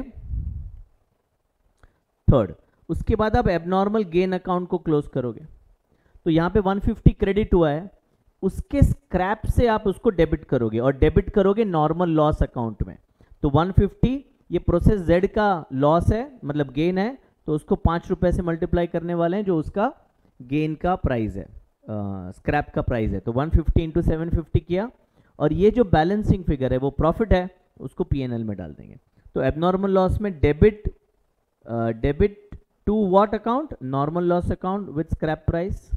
थर्ड, उसके बाद आप एबनॉर्मल गेन अकाउंट को क्लोज करोगे। तो यहां पे वन फिफ्टी क्रेडिट हुआ है, उसके स्क्रैप से आप उसको डेबिट करोगे और डेबिट करोगे नॉर्मल लॉस अकाउंट में। तो वन फिफ्टी ये प्रोसेस जेड का लॉस है, मतलब गेन है, तो उसको पाँच रुपए से मल्टीप्लाई करने वाले हैं जो उसका गेन का प्राइस है, स्क्रैप uh, का प्राइस है। तो one fifty into seven fifty किया, और ये जो बैलेंसिंग फिगर है वो प्रॉफिट है, उसको पी एन एल में डाल देंगे। तो एबनॉर्मल लॉस में debit debit to what account, normal loss account with scrap price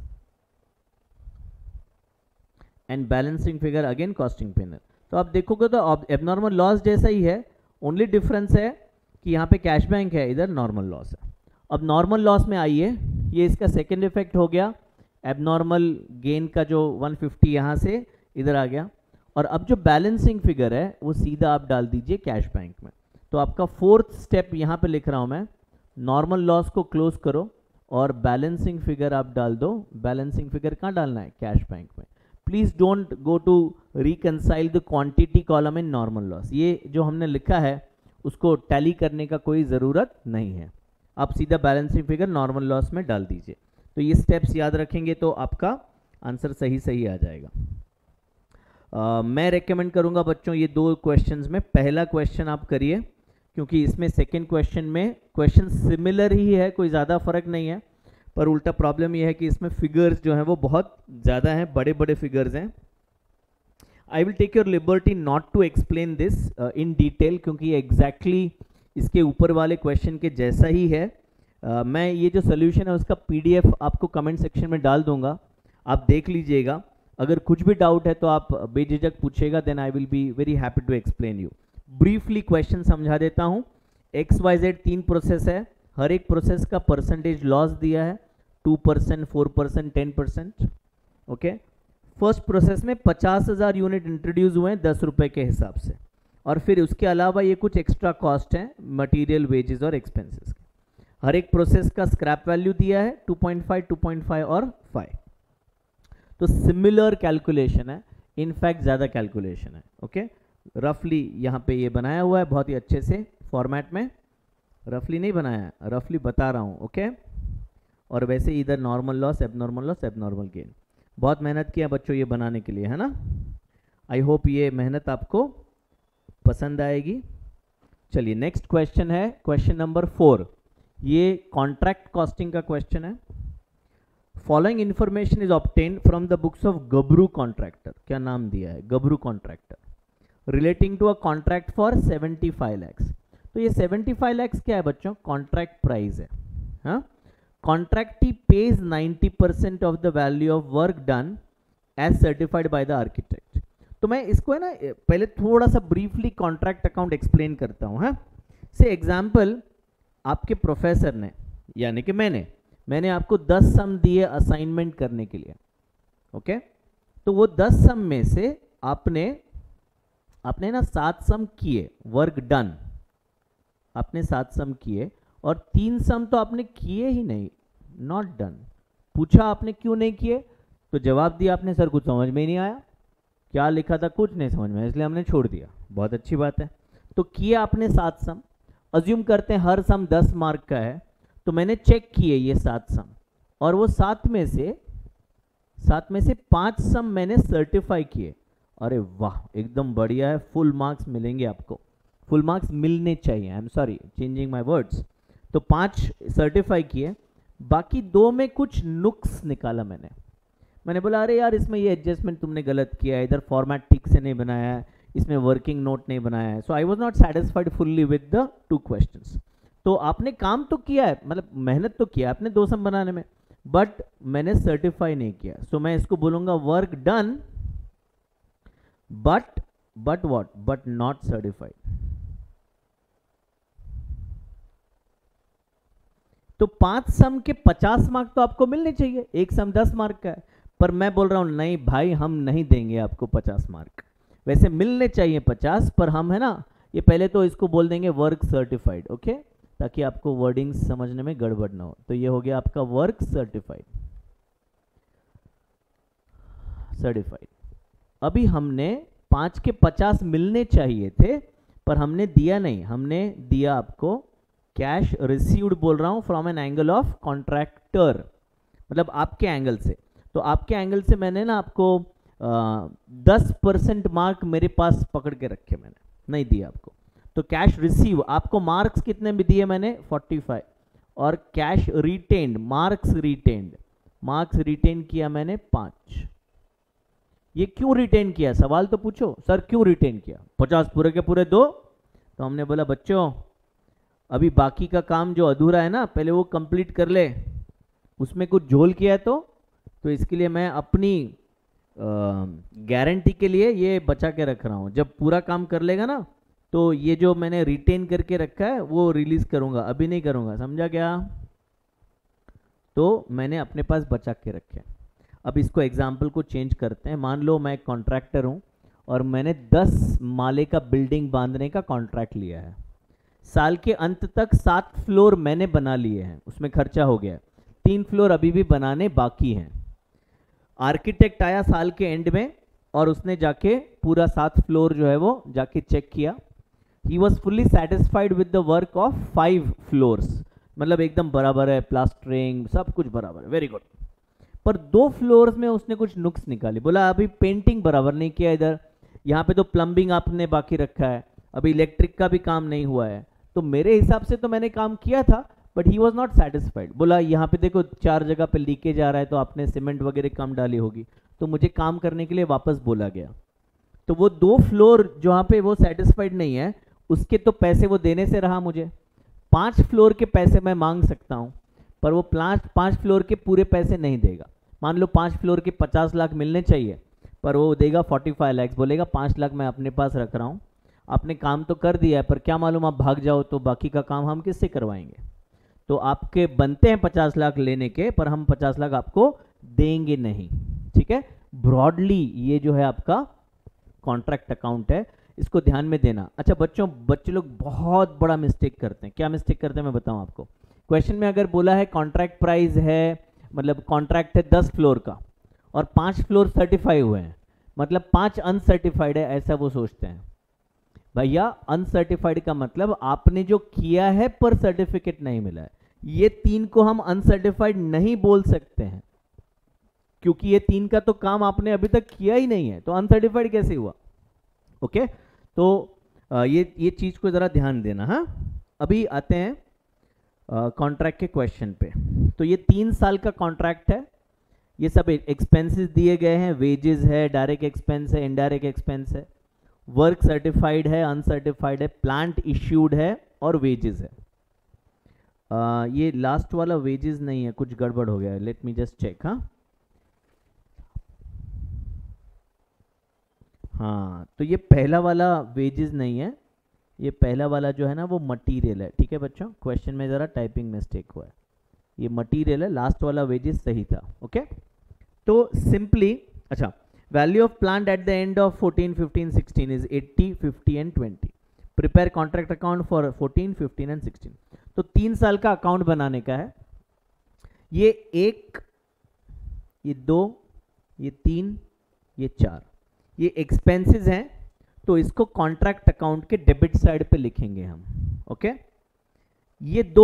and balancing figure again costing P N L. तो आप देखोगे तो एबनॉर्मल लॉस जैसा ही है, ओनली डिफरेंस है कि यहाँ पे कैश बैंक है, इधर नॉर्मल लॉस है। अब नॉर्मल लॉस में आइए, ये इसका सेकेंड इफेक्ट हो गया, एबनॉर्मल गेन का जो वन फिफ्टी यहाँ से इधर आ गया, और अब जो बैलेंसिंग फिगर है वो सीधा आप डाल दीजिए कैश बैंक में। तो आपका फोर्थ स्टेप यहाँ पे लिख रहा हूँ मैं, नॉर्मल लॉस को क्लोज करो और बैलेंसिंग फिगर आप डाल दो। बैलेंसिंग फिगर कहाँ डालना है, कैश बैंक में। Please don't go to reconcile the quantity column in normal loss, ये जो हमने लिखा है उसको टैली करने का कोई ज़रूरत नहीं है, आप सीधा बैलेंसिंग फिगर नॉर्मल लॉस में डाल दीजिए। तो ये स्टेप्स याद रखेंगे तो आपका आंसर सही सही आ जाएगा। uh, मैं रेकमेंड करूंगा बच्चों ये दो क्वेश्चंस में पहला क्वेश्चन आप करिए, क्योंकि इसमें सेकेंड क्वेश्चन में क्वेश्चन सिमिलर ही है, कोई ज़्यादा फर्क नहीं है, पर उल्टा प्रॉब्लम ये है कि इसमें फिगर्स जो हैं वो बहुत ज़्यादा हैं, बड़े बड़े फिगर्स हैं। I will take your liberty not to explain this in detail, क्योंकि ये एग्जैक्टली exactly इसके ऊपर वाले क्वेश्चन के जैसा ही है। uh, मैं ये जो सोल्यूशन है उसका पीडीएफ आपको कमेंट सेक्शन में डाल दूंगा, आप देख लीजिएगा। अगर कुछ भी डाउट है तो आप बेझिझक पूछेगा, then I will be very happy to explain you. Briefly question समझा देता हूँ। एक्स वाई जेड तीन प्रोसेस है, हर एक प्रोसेस का परसेंटेज लॉस दिया है, two percent, four percent, ten percent. Okay, first process में पचास हज़ार यूनिट इंट्रोड्यूस हुए हैं दस रुपए के हिसाब से, और फिर उसके अलावा ये कुछ एक्स्ट्रा कॉस्ट हैं, मटेरियल, वेजेस और एक्सपेंसेस। हर एक प्रोसेस का स्क्रैप वैल्यू दिया है two point five, two point five और फाइव। तो सिमिलर कैलकुलेशन है, इनफैक्ट ज़्यादा कैलकुलेशन है। ओके, रफली यहाँ पे ये बनाया हुआ है बहुत ही अच्छे से फॉर्मेट में, रफली नहीं बनाया है, रफली बता रहा हूँ। ओके, और वैसे इधर normal loss, abnormal loss, abnormal gain. बहुत मेहनत किया बच्चों ये बनाने के लिए, है ना। आई होप ये मेहनत आपको पसंद आएगी। चलिए नेक्स्ट क्वेश्चन है, क्वेश्चन नंबर फोर। ये कॉन्ट्रैक्ट कॉस्टिंग का क्वेश्चन है। Following information is obtain from the books of Gabru contractor, क्या नाम दिया है, Gabru contractor, relating to a contract for seventy five lakhs. तो ये सेवेंटी फाइव लैक्स क्या है बच्चों, कॉन्ट्रैक्ट प्राइस है। हाँ, contractee pays ninety percent of the value of work done as certified by the architect. तो मैं इसको है ना पहले थोड़ा सा ब्रीफली कॉन्ट्रैक्ट अकाउंट एक्सप्लेन करता हूं। है से एग्जाम्पल, आपके प्रोफेसर ने यानी कि मैंने मैंने आपको दस सम दिए असाइनमेंट करने के लिए, ओके। तो वो दस सम में से आपने आपने ना सात सम किए, वर्क डन, आपने सात सम किए, और तीन सम तो आपने किए ही नहीं, नॉट डन। पूछा आपने क्यों नहीं किए, तो जवाब दिया आपने सर कुछ समझ में ही नहीं आया, क्या लिखा था कुछ नहीं समझ में, इसलिए हमने छोड़ दिया। बहुत अच्छी बात है। तो किए आपने सात सम, अज्यूम करते हैं हर सम दस मार्क का है, तो मैंने चेक किए ये सात सम, और वो सात में से सात में से पांच सम मैंने सर्टिफाई किए। अरे वाह, एकदम बढ़िया है, फुल मार्क्स मिलेंगे आपको, फुल मार्क्स मिलने चाहिए, I am sorry changing my words. तो पांच सर्टिफाई किए, बाकी दो में कुछ नुक्स निकाला मैंने मैंने बोला अरे यार इसमें ये एडजस्टमेंट तुमने गलत किया है, इधर फॉर्मेट ठीक से नहीं बनाया है, इसमें वर्किंग नोट नहीं बनाया है। So I was not satisfied fully with the two questions. तो आपने काम तो किया है, मतलब मेहनत तो किया आपने दो सम बनाने में, बट मैंने सर्टिफाई नहीं किया। सो so, मैं इसको बोलूंगा work done but but what but not certified. तो पांच सम के पचास मार्क तो आपको मिलने चाहिए, एक सम दस मार्क का है, पर मैं बोल रहा हूं नहीं भाई हम नहीं देंगे आपको पचास मार्क। वैसे मिलने चाहिए पचास, पर हम है ना ये पहले तो इसको बोल देंगे वर्क सर्टिफाइड, ओके, ताकि आपको वर्डिंग समझने में गड़बड़ ना हो। तो ये हो गया आपका वर्क सर्टिफाइड सर्टिफाइड। अभी हमने पांच के पचास मिलने चाहिए थे, पर हमने दिया नहीं, हमने दिया आपको कैश रिसीव्ड बोल रहा हूं from an angle of contractor, मतलब आपके एंगल से। तो आपके एंगल से मैंने ना आपको दस परसेंट मार्क मेरे पास पकड़ के रखे, मैंने नहीं दिया आपको। तो कैश रिसीव आपको मार्क्स कितने भी दिए मैंने पैंतालीस, और cash retained marks retained marks retain किया मैंने पांच। ये क्यों रिटेन किया, सवाल तो पूछो सर क्यों रिटेन किया, पचास पूरे के पूरे दो। तो हमने बोला बच्चों अभी बाकी का काम जो अधूरा है ना पहले वो कंप्लीट कर ले, उसमें कुछ झोल किया है तो तो इसके लिए मैं अपनी गारंटी के लिए ये बचा के रख रहा हूँ। जब पूरा काम कर लेगा ना तो ये जो मैंने रिटेन करके रखा है वो रिलीज करूंगा, अभी नहीं करूंगा, समझा क्या। तो मैंने अपने पास बचा के रखे। अब इसको एग्जाम्पल को चेंज करते हैं। मान लो मैं कॉन्ट्रैक्टर हूँ और मैंने दस माले का बिल्डिंग बांधने का कॉन्ट्रैक्ट लिया है। साल के अंत तक सात फ्लोर मैंने बना लिए हैं, उसमें खर्चा हो गया, तीन फ्लोर अभी भी बनाने बाकी हैं। आर्किटेक्ट आया साल के एंड में और उसने जाके पूरा सात फ्लोर जो है वो जाके चेक किया। He was fully satisfied with the work of five floors, मतलब एकदम बराबर है, प्लास्टरिंग सब कुछ बराबर है, वेरी गुड। पर दो फ्लोर्स में उसने कुछ नुक्स निकाली, बोला अभी पेंटिंग बराबर नहीं किया, इधर यहाँ पे तो प्लम्बिंग आपने बाकी रखा है, अभी इलेक्ट्रिक का भी काम नहीं हुआ है। तो मेरे हिसाब से तो मैंने काम किया था, but he was not satisfied. बोला यहाँ पे देखो चार जगह पे लीकेज आ रहा है, तो आपने सीमेंट वगैरह कम डाली होगी, तो मुझे काम करने के लिए वापस बोला गया। तो वो दो फ्लोर जहाँ पे वो सेटिस्फाइड नहीं है उसके तो पैसे वो देने से रहा। मुझे पांच फ्लोर के पैसे मैं मांग सकता हूँ, पर वो पांच पांच फ्लोर के पूरे पैसे नहीं देगा। मान लो पांच फ्लोर के पचास लाख मिलने चाहिए, पर वो देगा फोर्टी फाइव लैक्स, बोलेगा पांच लाख मैं अपने पास रख रहा हूँ, आपने काम तो कर दिया है, पर क्या मालूम आप भाग जाओ तो बाकी का काम हम किससे करवाएंगे। तो आपके बनते हैं पचास लाख लेने के, पर हम पचास लाख आपको देंगे नहीं, ठीक है। ब्रॉडली ये जो है आपका कॉन्ट्रैक्ट अकाउंट है, इसको ध्यान में देना। अच्छा बच्चों, बच्चे लोग बहुत बड़ा मिस्टेक करते हैं। क्या मिस्टेक करते हैं मैं बताऊं आपको। क्वेश्चन में अगर बोला है कॉन्ट्रैक्ट प्राइस है, मतलब कॉन्ट्रैक्ट है दस फ्लोर का और पांच फ्लोर सर्टिफाई हुए हैं, मतलब पांच अनसर्टिफाइड है, ऐसा वो सोचते हैं। भैया अनसर्टिफाइड का मतलब आपने जो किया है पर सर्टिफिकेट नहीं मिला है, ये तीन को हम अनसर्टिफाइड नहीं बोल सकते हैं। क्योंकि ये तीन का तो काम आपने अभी तक किया ही नहीं है, तो अनसर्टिफाइड कैसे हुआ? ओके, तो आ, ये ये चीज को जरा ध्यान देना। हाँ, अभी आते हैं कॉन्ट्रैक्ट के क्वेश्चन पे। तो ये तीन साल का कॉन्ट्रैक्ट है, ये सब एक्सपेंसेस दिए गए हैं, वेजेस है, डायरेक्ट एक्सपेंस है, इनडायरेक्ट एक्सपेंस है, वर्क सर्टिफाइड है, अनसर्टिफाइड है, प्लांट इश्यूड है और वेजेस है। आ, ये लास्ट वाला वेजेस नहीं है, कुछ गड़बड़ हो गया है, लेट मी जस्ट चेक। हाँ हाँ तो ये पहला वाला वेजेस नहीं है, ये पहला वाला जो है ना वो मटेरियल है। ठीक है बच्चों, क्वेश्चन में ज़रा टाइपिंग मिस्टेक हुआ है, ये मटेरियल है, लास्ट वाला वेजेस सही था। ओके, तो सिंपली अच्छा, value of plant at the end of fourteen fifteen sixteen is eighty fifty and twenty. Prepare contract account for fourteen fifteen and sixteen. तो तीन साल का अकाउंट बनाने का है। ये एक, ये दो, ये तीन, ये चार, ये एक्सपेंसेस हैं, तो इसको कॉन्ट्रैक्ट अकाउंट के डेबिट साइड पे लिखेंगे हम। ओके, ये दो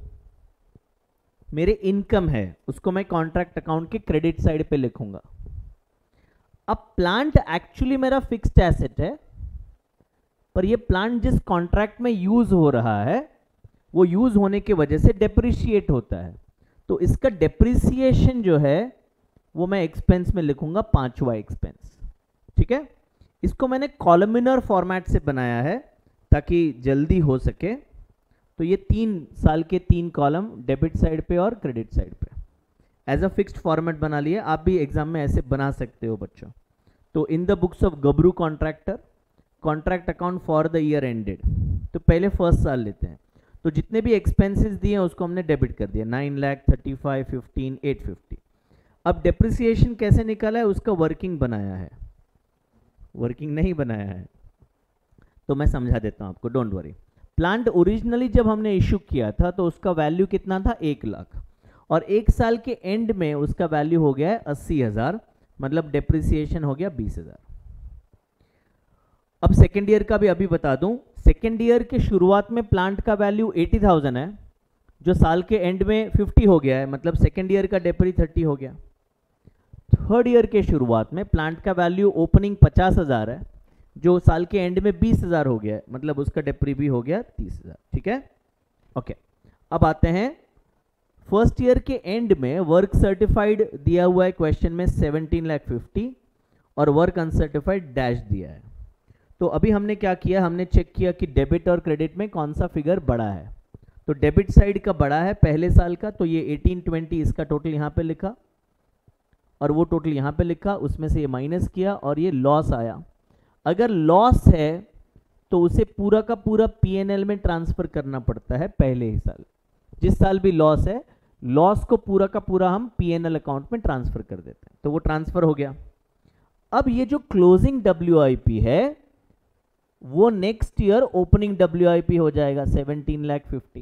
मेरे इनकम है, उसको मैं कॉन्ट्रैक्ट अकाउंट के क्रेडिट साइड पे लिखूंगा। अब प्लांट एक्चुअली मेरा फिक्स्ड एसेट है, पर ये प्लांट जिस कॉन्ट्रैक्ट में यूज हो रहा है वो यूज होने की वजह से डेप्रिशिएट होता है, तो इसका डेप्रिसिएशन जो है वो मैं एक्सपेंस में लिखूंगा, पांचवा एक्सपेंस। ठीक है, इसको मैंने कॉलमिनर फॉर्मेट से बनाया है ताकि जल्दी हो सके। तो ये तीन साल के तीन कॉलम डेबिट साइड पे और क्रेडिट साइड पे एज अ फिक्स्ड फॉर्मेट बना लिए। आप भी एग्जाम में ऐसे बना सकते हो बच्चों। तो in the books of Gabru contractor, contract account for the year ended, तो पहले फर्स्ट साल लेते हैं। तो जितने भी एक्सपेंसेस दिए हैं उसको हमने डेबिट कर दिया, nine lakh, thirty five, fifteen, eight fifty. अब डेप्रिसिएशन कैसे निकाला है, उसका वर्किंग बनाया है, वर्किंग नहीं बनाया है तो मैं समझा देता हूं आपको, डोंट वरी। प्लांट ओरिजिनली जब हमने इशू किया था तो उसका वैल्यू कितना था, एक लाख, और एक साल के एंड में उसका वैल्यू हो गया है अस्सी हजार, मतलब डेप्रिसिएशन हो गया बीस हजार। अब सेकेंड ईयर का भी अभी बता दूं, सेकेंड ईयर के शुरुआत में प्लांट का वैल्यू अस्सी हज़ार है, जो साल के एंड में पचास हो गया है, मतलब सेकेंड ईयर का डेप्री तीस हो गया। थर्ड ईयर के शुरुआत में प्लांट का वैल्यू ओपनिंग पचास हजार है, जो साल के एंड में बीस हजार हो गया है, मतलब उसका डेप्री भी हो गया तीस हजार। ठीक है, ओके। अब आते हैं फर्स्ट ईयर के एंड में, वर्क सर्टिफाइड दिया हुआ है क्वेश्चन में सेवनटीन लाख फिफ्टी और वर्क अनसर्टिफाइड डैश दिया है। तो अभी हमने क्या किया, हमने चेक किया कि डेबिट और क्रेडिट में कौन सा फिगर बड़ा है। तो डेबिट साइड का बड़ा है पहले साल का, तो ये एटीन ट्वेंटी, इसका टोटल यहाँ पे लिखा और वो टोटल यहाँ पे लिखा, उसमें से ये माइनस किया और ये लॉस आया। अगर लॉस है तो उसे पूरा का पूरा पीएनएल में ट्रांसफर करना पड़ता है पहले ही साल। जिस साल भी लॉस है, लॉस को पूरा का पूरा हम पीएनएल अकाउंट में ट्रांसफर कर देते हैं, तो वो ट्रांसफर हो गया। अब ये जो क्लोजिंग डब्ल्यूआईपी है वो नेक्स्ट ईयर ओपनिंग डब्ल्यूआईपी हो जाएगा सेवनटीन लाख फिफ्टी।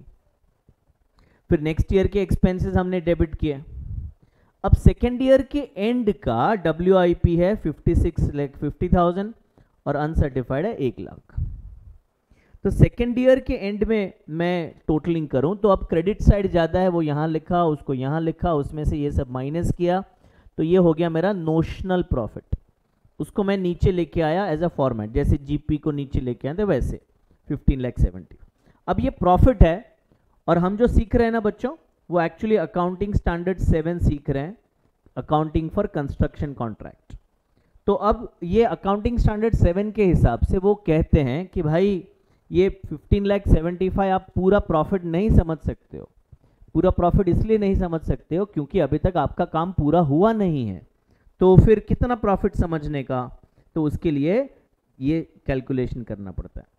फिर नेक्स्ट ईयर के एक्सपेंसेस हमने डेबिट किए। अब सेकेंड ईयर के एंड का डब्ल्यूआईपी है fifty six lakh fifty thousand और अनसर्टिफाइड है एक लाख। तो सेकेंड ईयर के एंड में मैं टोटलिंग करूं तो अब क्रेडिट साइड ज्यादा है, वो यहां लिखा, उसको यहां लिखा, उसमें से ये सब माइनस किया, तो ये हो गया मेरा नोशनल प्रॉफिट। उसको मैं नीचे लेके आया एज अ फॉर्मेट, जैसे जीपी को नीचे लेके आए थे वैसे फिफ्टीन लाख सेवेंटी। अब ये प्रॉफिट है और हम जो सीख रहे हैं ना बच्चों, वो एक्चुअली अकाउंटिंग स्टैंडर्ड सेवन सीख रहे हैं, अकाउंटिंग फॉर कंस्ट्रक्शन कॉन्ट्रैक्ट। तो अब ये अकाउंटिंग स्टैंडर्ड सेवन के हिसाब से वो कहते हैं कि भाई ये फिफ्टीन लाख सेवेंटी फाइव आप पूरा प्रॉफिट नहीं समझ सकते हो। पूरा प्रॉफिट इसलिए नहीं समझ सकते हो क्योंकि अभी तक आपका काम पूरा हुआ नहीं है। तो फिर कितना प्रॉफिट समझने का, तो उसके लिए ये कैलकुलेशन करना पड़ता है।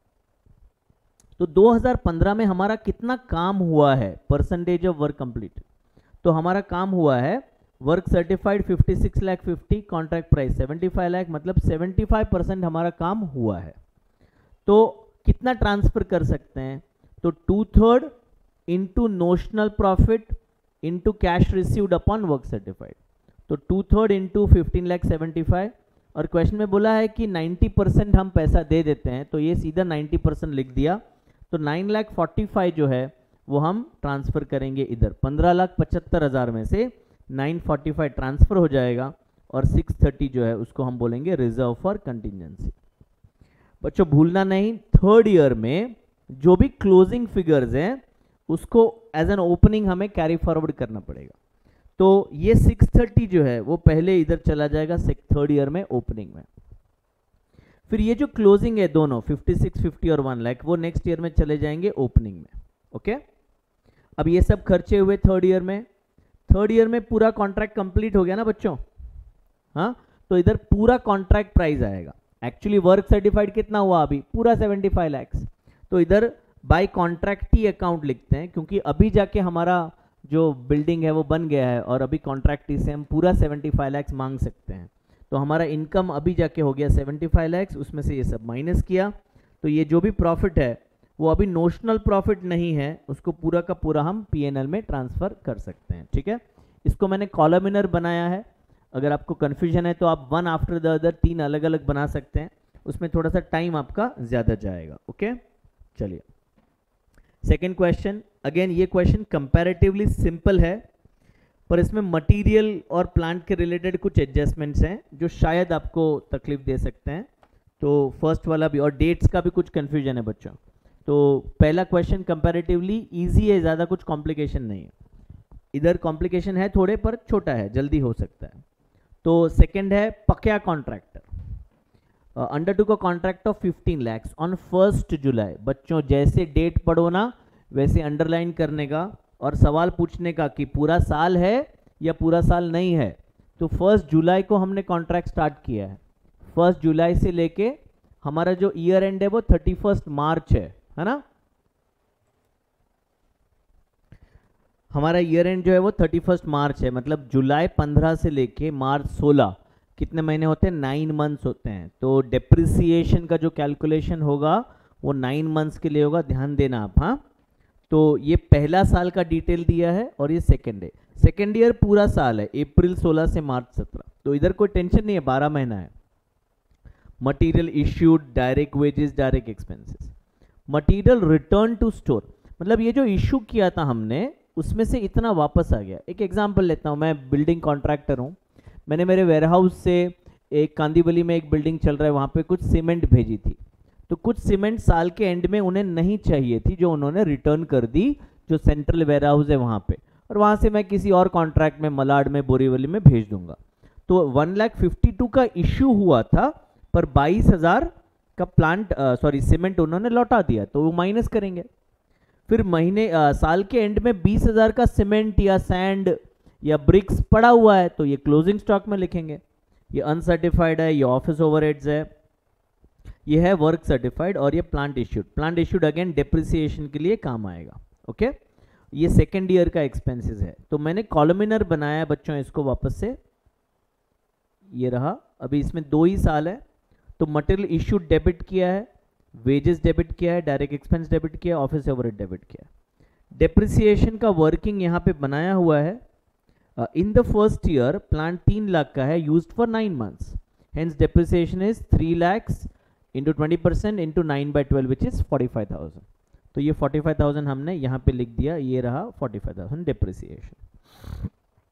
तो दो हज़ार पंद्रह में हमारा कितना काम हुआ है, परसेंटेज ऑफ वर्क कंप्लीट, तो हमारा काम हुआ है work certified fifty six lakh fifty, contract price seventy five lakh, मतलब सेवेंटी फाइव परसेंट हमारा काम हुआ है। तो कितना ट्रांसफर कर सकते हैं, तो two third into notional profit into cash received upon work certified, तो two third into fifteen lakh seventy five. और क्वेश्चन में बोला है कि नाइन्टी परसेंट हम पैसा दे देते हैं, तो ये सीधा नाइन्टी परसेंट लिख दिया। तो नाइन लाख फोर्टी फाइव जो है वो हम ट्रांसफर करेंगे इधर, पंद्रह लाख पचहत्तर हजार में से नाइन फोर्टी फाइव ट्रांसफर हो जाएगा और सिक्स थर्टी जो है उसको हम बोलेंगे रिजर्व फॉर कंटिजेंसी। बच्चों भूलना नहीं, थर्ड ईयर में जो भी क्लोजिंग फिगर्स हैं उसको एज एन ओपनिंग हमें कैरी फॉरवर्ड करना पड़ेगा। तो ये सिक्स थर्टी जो है वो पहले इधर चला जाएगा थर्ड ईयर में ओपनिंग में। फिर ये जो क्लोजिंग है दोनों फिफ्टी सिक्स फिफ्टी और वन लाख वो नेक्स्ट ईयर में चले जाएंगे ओपनिंग में। ओके, अब ये सब खर्चे हुए थर्ड ईयर में। थर्ड ईयर में पूरा कॉन्ट्रैक्ट कंप्लीट हो गया ना बच्चों, हाँ, तो इधर पूरा कॉन्ट्रैक्ट प्राइस आएगा। एक्चुअली वर्क सर्टिफाइड कितना हुआ अभी, पूरा सेवेंटी फाइव लैक्स। तो इधर बाय कॉन्ट्रैक्टी अकाउंट लिखते हैं क्योंकि अभी जाके हमारा जो बिल्डिंग है वो बन गया है और अभी कॉन्ट्रैक्टी से हम पूरा सेवेंटी फाइव लैक्स मांग सकते हैं। तो हमारा इनकम अभी जाके हो गया सेवेंटी फाइव लैक्स, उसमें से ये सब माइनस किया तो ये जो भी प्रॉफिट है वो अभी नोशनल प्रॉफिट नहीं है, उसको पूरा का पूरा हम पीएनएल में ट्रांसफर कर सकते हैं। ठीक है, इसको मैंने कॉलमिनर बनाया है। अगर आपको कन्फ्यूजन है तो आप वन आफ्टर द अदर तीन अलग अलग बना सकते हैं, उसमें थोड़ा सा टाइम आपका ज़्यादा जाएगा। ओके, चलिए सेकेंड क्वेश्चन। अगेन ये क्वेश्चन कंपैरेटिवली सिंपल है पर इसमें मटेरियल और प्लांट के रिलेटेड कुछ एडजस्टमेंट्स हैं जो शायद आपको तकलीफ दे सकते हैं। तो फर्स्ट वाला भी, और डेट्स का भी कुछ कन्फ्यूजन है बच्चों। तो पहला क्वेश्चन कंपैरेटिवली इजी है, ज़्यादा कुछ कॉम्प्लिकेशन नहीं है। इधर कॉम्प्लिकेशन है थोड़े पर छोटा है, जल्दी हो सकता है। तो सेकंड है पक्या कॉन्ट्रैक्टर अंडर टू का contract of fifteen lakhs on first July. बच्चों जैसे डेट पढ़ो ना वैसे अंडरलाइन करने का और सवाल पूछने का कि पूरा साल है या पूरा साल नहीं है। तो फर्स्ट जुलाई को हमने कॉन्ट्रैक्ट स्टार्ट किया है। फर्स्ट जुलाई से लेके हमारा जो ईयर एंड है वो थर्टी फर्स्ट मार्च है, है ना। हमारा ईयर एंड जो है वो थर्टी फर्स्ट मार्च है, मतलब जुलाई पंद्रह से लेके मार्च सोलह कितने महीने होते हैं, नाइन मंथ्स होते हैं। तो डेप्रिसिएशन का जो कैलकुलेशन होगा वो नाइन मंथ्स के लिए होगा, ध्यान देना आप। हाँ, तो ये पहला साल का डिटेल दिया है और ये सेकेंड है। सेकेंड ईयर पूरा साल है, अप्रैल सोलह से मार्च सत्रह। तो इधर कोई टेंशन नहीं है, बारह महीना है। Material issued, direct wages, direct expenses. Material return to store, मतलब ये जो इशू किया था हमने उसमें से इतना वापस आ गया। एक एग्जांपल लेता हूँ, मैं बिल्डिंग कॉन्ट्रैक्टर हूँ, मैंने मेरे वेयरहाउस से एक कांदीवली में एक बिल्डिंग चल रहा है वहाँ पे कुछ सीमेंट भेजी थी। तो कुछ सीमेंट साल के एंड में उन्हें नहीं चाहिए थी जो उन्होंने रिटर्न कर दी जो सेंट्रल वेयरहाउस है वहाँ पे, और वहाँ से मैं किसी और कॉन्ट्रैक्ट में मलाड में बोरीवली में भेज दूंगा। तो वन लाख फिफ्टी टू का इश्यू हुआ था पर बाईस हजार का प्लांट सॉरी सीमेंट उन्होंने लौटा दिया, तो वो माइनस करेंगे। फिर महीने आ, साल के एंड में बीस हजार का सीमेंट या सैंड या ब्रिक्स पड़ा हुआ है तो ये क्लोजिंग स्टॉक में लिखेंगे। ये अनसर्टिफाइड है, ये ऑफिस ओवरहेड्स है, ये है वर्क सर्टिफाइड, और ये plant issued. Plant issued again depreciation के लिए काम आएगा। ओके, ये सेकेंड ईयर का एक्सपेंसेस है। तो मैंने कॉलमिनर बनाया है बच्चों, इसको वापस से, ये रहा। अभी इसमें दो ही साल है तो मटेरियल इश्यूड डेबिट किया है, वेजेस डेबिट किया है, डायरेक्ट एक्सपेंस डेबिट किया है, ऑफिस ओवरहेड डेबिट किया है। डेप्रिसिएशन का वर्किंग यहाँ पे बनाया हुआ है। In the first year plant तीन लाख का है, used for nine months, hence depreciation is three lakhs into twenty percent into nine by twelve which is forty five thousand. तो ये फोर्टी फाइव थाउजेंड हमने यहाँ पे लिख दिया, ये रहा फोर्टी फाइव थाउजेंड डेप्रिसिएशन।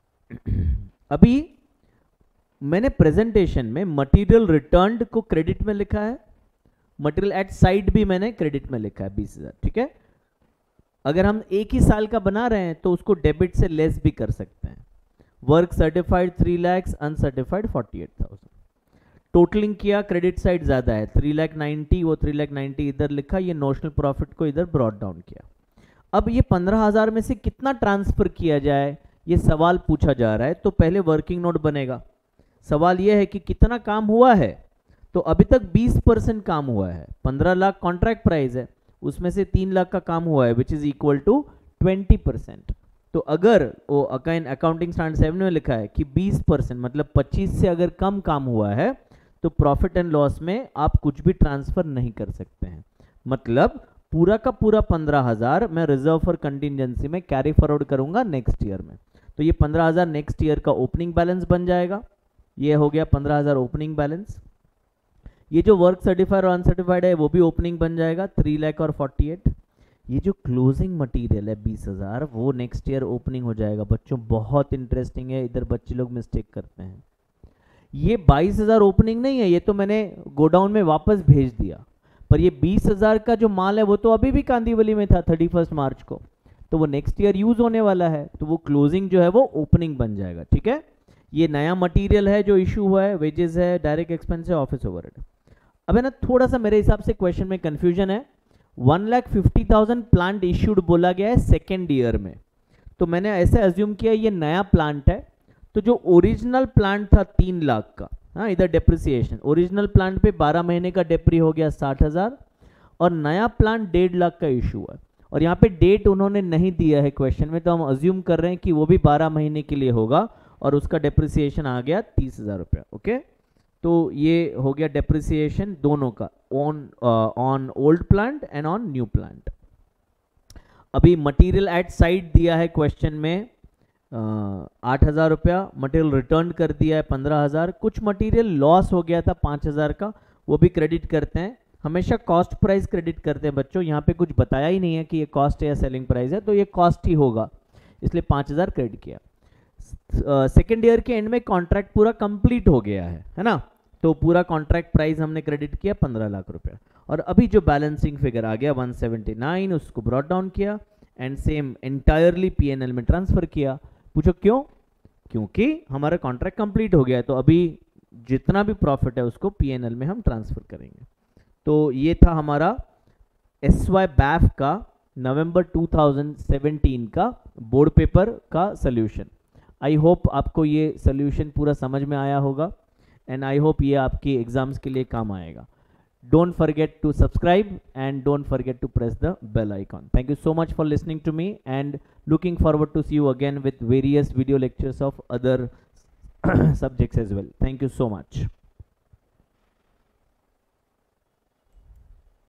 अभी मैंने प्रेजेंटेशन में मटेरियल रिटर्न्ड को क्रेडिट में लिखा है, मटेरियल एट साइड भी मैंने क्रेडिट में लिखा है बीस हजार। ठीक है, अगर हम एक ही साल का बना रहे हैं तो उसको डेबिट से लेस भी कर सकते हैं। Work certified three lakhs, uncertified forty eight thousand. Totalling किया, क्रेडिट साइड ज्यादा है, थ्री लैख नाइन्टी, वो थ्री लैख नाइन्टी इधर लिखा, ये नोशनल प्रॉफिट को इधर ब्रॉट डाउन किया। अब ये पंद्रह हजार में से कितना ट्रांसफर किया जाए ये सवाल पूछा जा रहा है। तो पहले वर्किंग नोट बनेगा। सवाल यह है कि कितना काम हुआ है, तो अभी तक बीस परसेंट काम हुआ है। पंद्रह लाख कॉन्ट्रैक्ट प्राइस है, उसमें से तीन लाख का काम हुआ है which is equal to twenty percent. तो अगर वो अकाउंटिंग स्टैंडर्ड सेवन में लिखा है कि बीस परसेंट मतलब पच्चीस से अगर कम काम हुआ है तो प्रॉफिट एंड लॉस में आप कुछ भी ट्रांसफर नहीं कर सकते हैं। मतलब पूरा का पूरा पंद्रह हजार मैं रिजर्व फॉर कंटिजेंसी में कैरी फॉरवर्ड करूंगा नेक्स्ट ईयर में। तो ये पंद्रह हजार नेक्स्ट ईयर का ओपनिंग बैलेंस बन जाएगा। ये हो गया पंद्रह हजार ओपनिंग बैलेंस। ये जो वर्क सर्टिफाइड और अनसर्टिफाइड है वो भी ओपनिंग बन जाएगा, थ्री लाख और फोर्टी एट। ये जो क्लोजिंग मटेरियल है बीस हज़ार वो नेक्स्ट ईयर ओपनिंग हो जाएगा बच्चों, बहुत इंटरेस्टिंग है, इधर बच्चे लोग मिस्टेक करते हैं। ये बाईस हज़ार ओपनिंग नहीं है, ये तो मैंने गोडाउन में वापस भेज दिया, पर ये बीस हज़ार का जो माल है वो तो अभी भी कांदीवली में था थर्टी फर्स्ट मार्च को, तो वो नेक्स्ट ईयर यूज होने वाला है, तो वो क्लोजिंग जो है वो ओपनिंग बन जाएगा। ठीक है, ये नया मटेरियल है जो इशू हुआ है, वेजेस है, डायरेक्ट एक्सपेंस है, ऑफिस ओवरहेड। अब है ना थोड़ा सा मेरे हिसाब से क्वेश्चन में कंफ्यूजन है, one lakh fifty thousand plant issued बोला गया है सेकेंड ईयर में, तो मैंने ऐसे अज्यूम किया ये नया प्लांट है, तो जो ओरिजिनल प्लांट था तीन लाख का, हाँ इधर डेप्रिसिएशन, ओरिजिनल प्लांट पे बारह महीने का डेप्री हो गया साठ हजार, और नया प्लांट डेढ़ लाख का इशू है, और यहाँ पे डेट उन्होंने नहीं दिया है क्वेश्चन में, तो हम अज्यूम कर रहे हैं कि वो भी बारह महीने के लिए होगा, और उसका डेप्रिसिएशन आ गया तीस हजार रुपया। ओके, तो ये हो गया डेप्रिसिएशन दोनों का, on on old plant and on new plant. अभी मटेरियल एट साइड दिया है क्वेश्चन में आठ हजार रुपया, मटेरियल रिटर्न कर दिया है पंद्रह हजार, कुछ मटेरियल लॉस हो गया था पाँच हजार का, वो भी क्रेडिट करते हैं, हमेशा कॉस्ट प्राइस क्रेडिट करते हैं बच्चों, यहाँ पे कुछ बताया ही नहीं है कि ये कॉस्ट है या सेलिंग प्राइस है, तो ये कॉस्ट ही होगा, इसलिए पाँच हजार क्रेडिट किया। सेकेंड ईयर के एंड में कॉन्ट्रैक्ट पूरा कंप्लीट हो गया है है ना, तो पूरा कॉन्ट्रैक्ट प्राइस हमने क्रेडिट किया पंद्रह लाख रुपया, और अभी जो बैलेंसिंग फिगर आ गया वन सेवेंटी नाइन उसको ब्रॉट डाउन किया एंड सेम एंटायरली पीएनएल में ट्रांसफर किया। पूछो क्यों? क्योंकि हमारा कॉन्ट्रैक्ट कंप्लीट हो गया है, तो अभी जितना भी प्रॉफिट है उसको पीएनएल में हम ट्रांसफर करेंगे। तो ये था हमारा एस वाई बैफ का नवंबर टू थाउजेंड सेवेंटीन का बोर्ड पेपर का सोल्यूशन। आई होप आपको ये सोल्यूशन पूरा समझ में आया होगा, एंड आई होप ये आपकी एग्जाम्स के लिए काम आएगा। Don't forget to subscribe and don't forget to press the bell icon. Thank you so much for listening to me, and looking forward to see you again with various video lectures of other subjects as well. Thank you so much.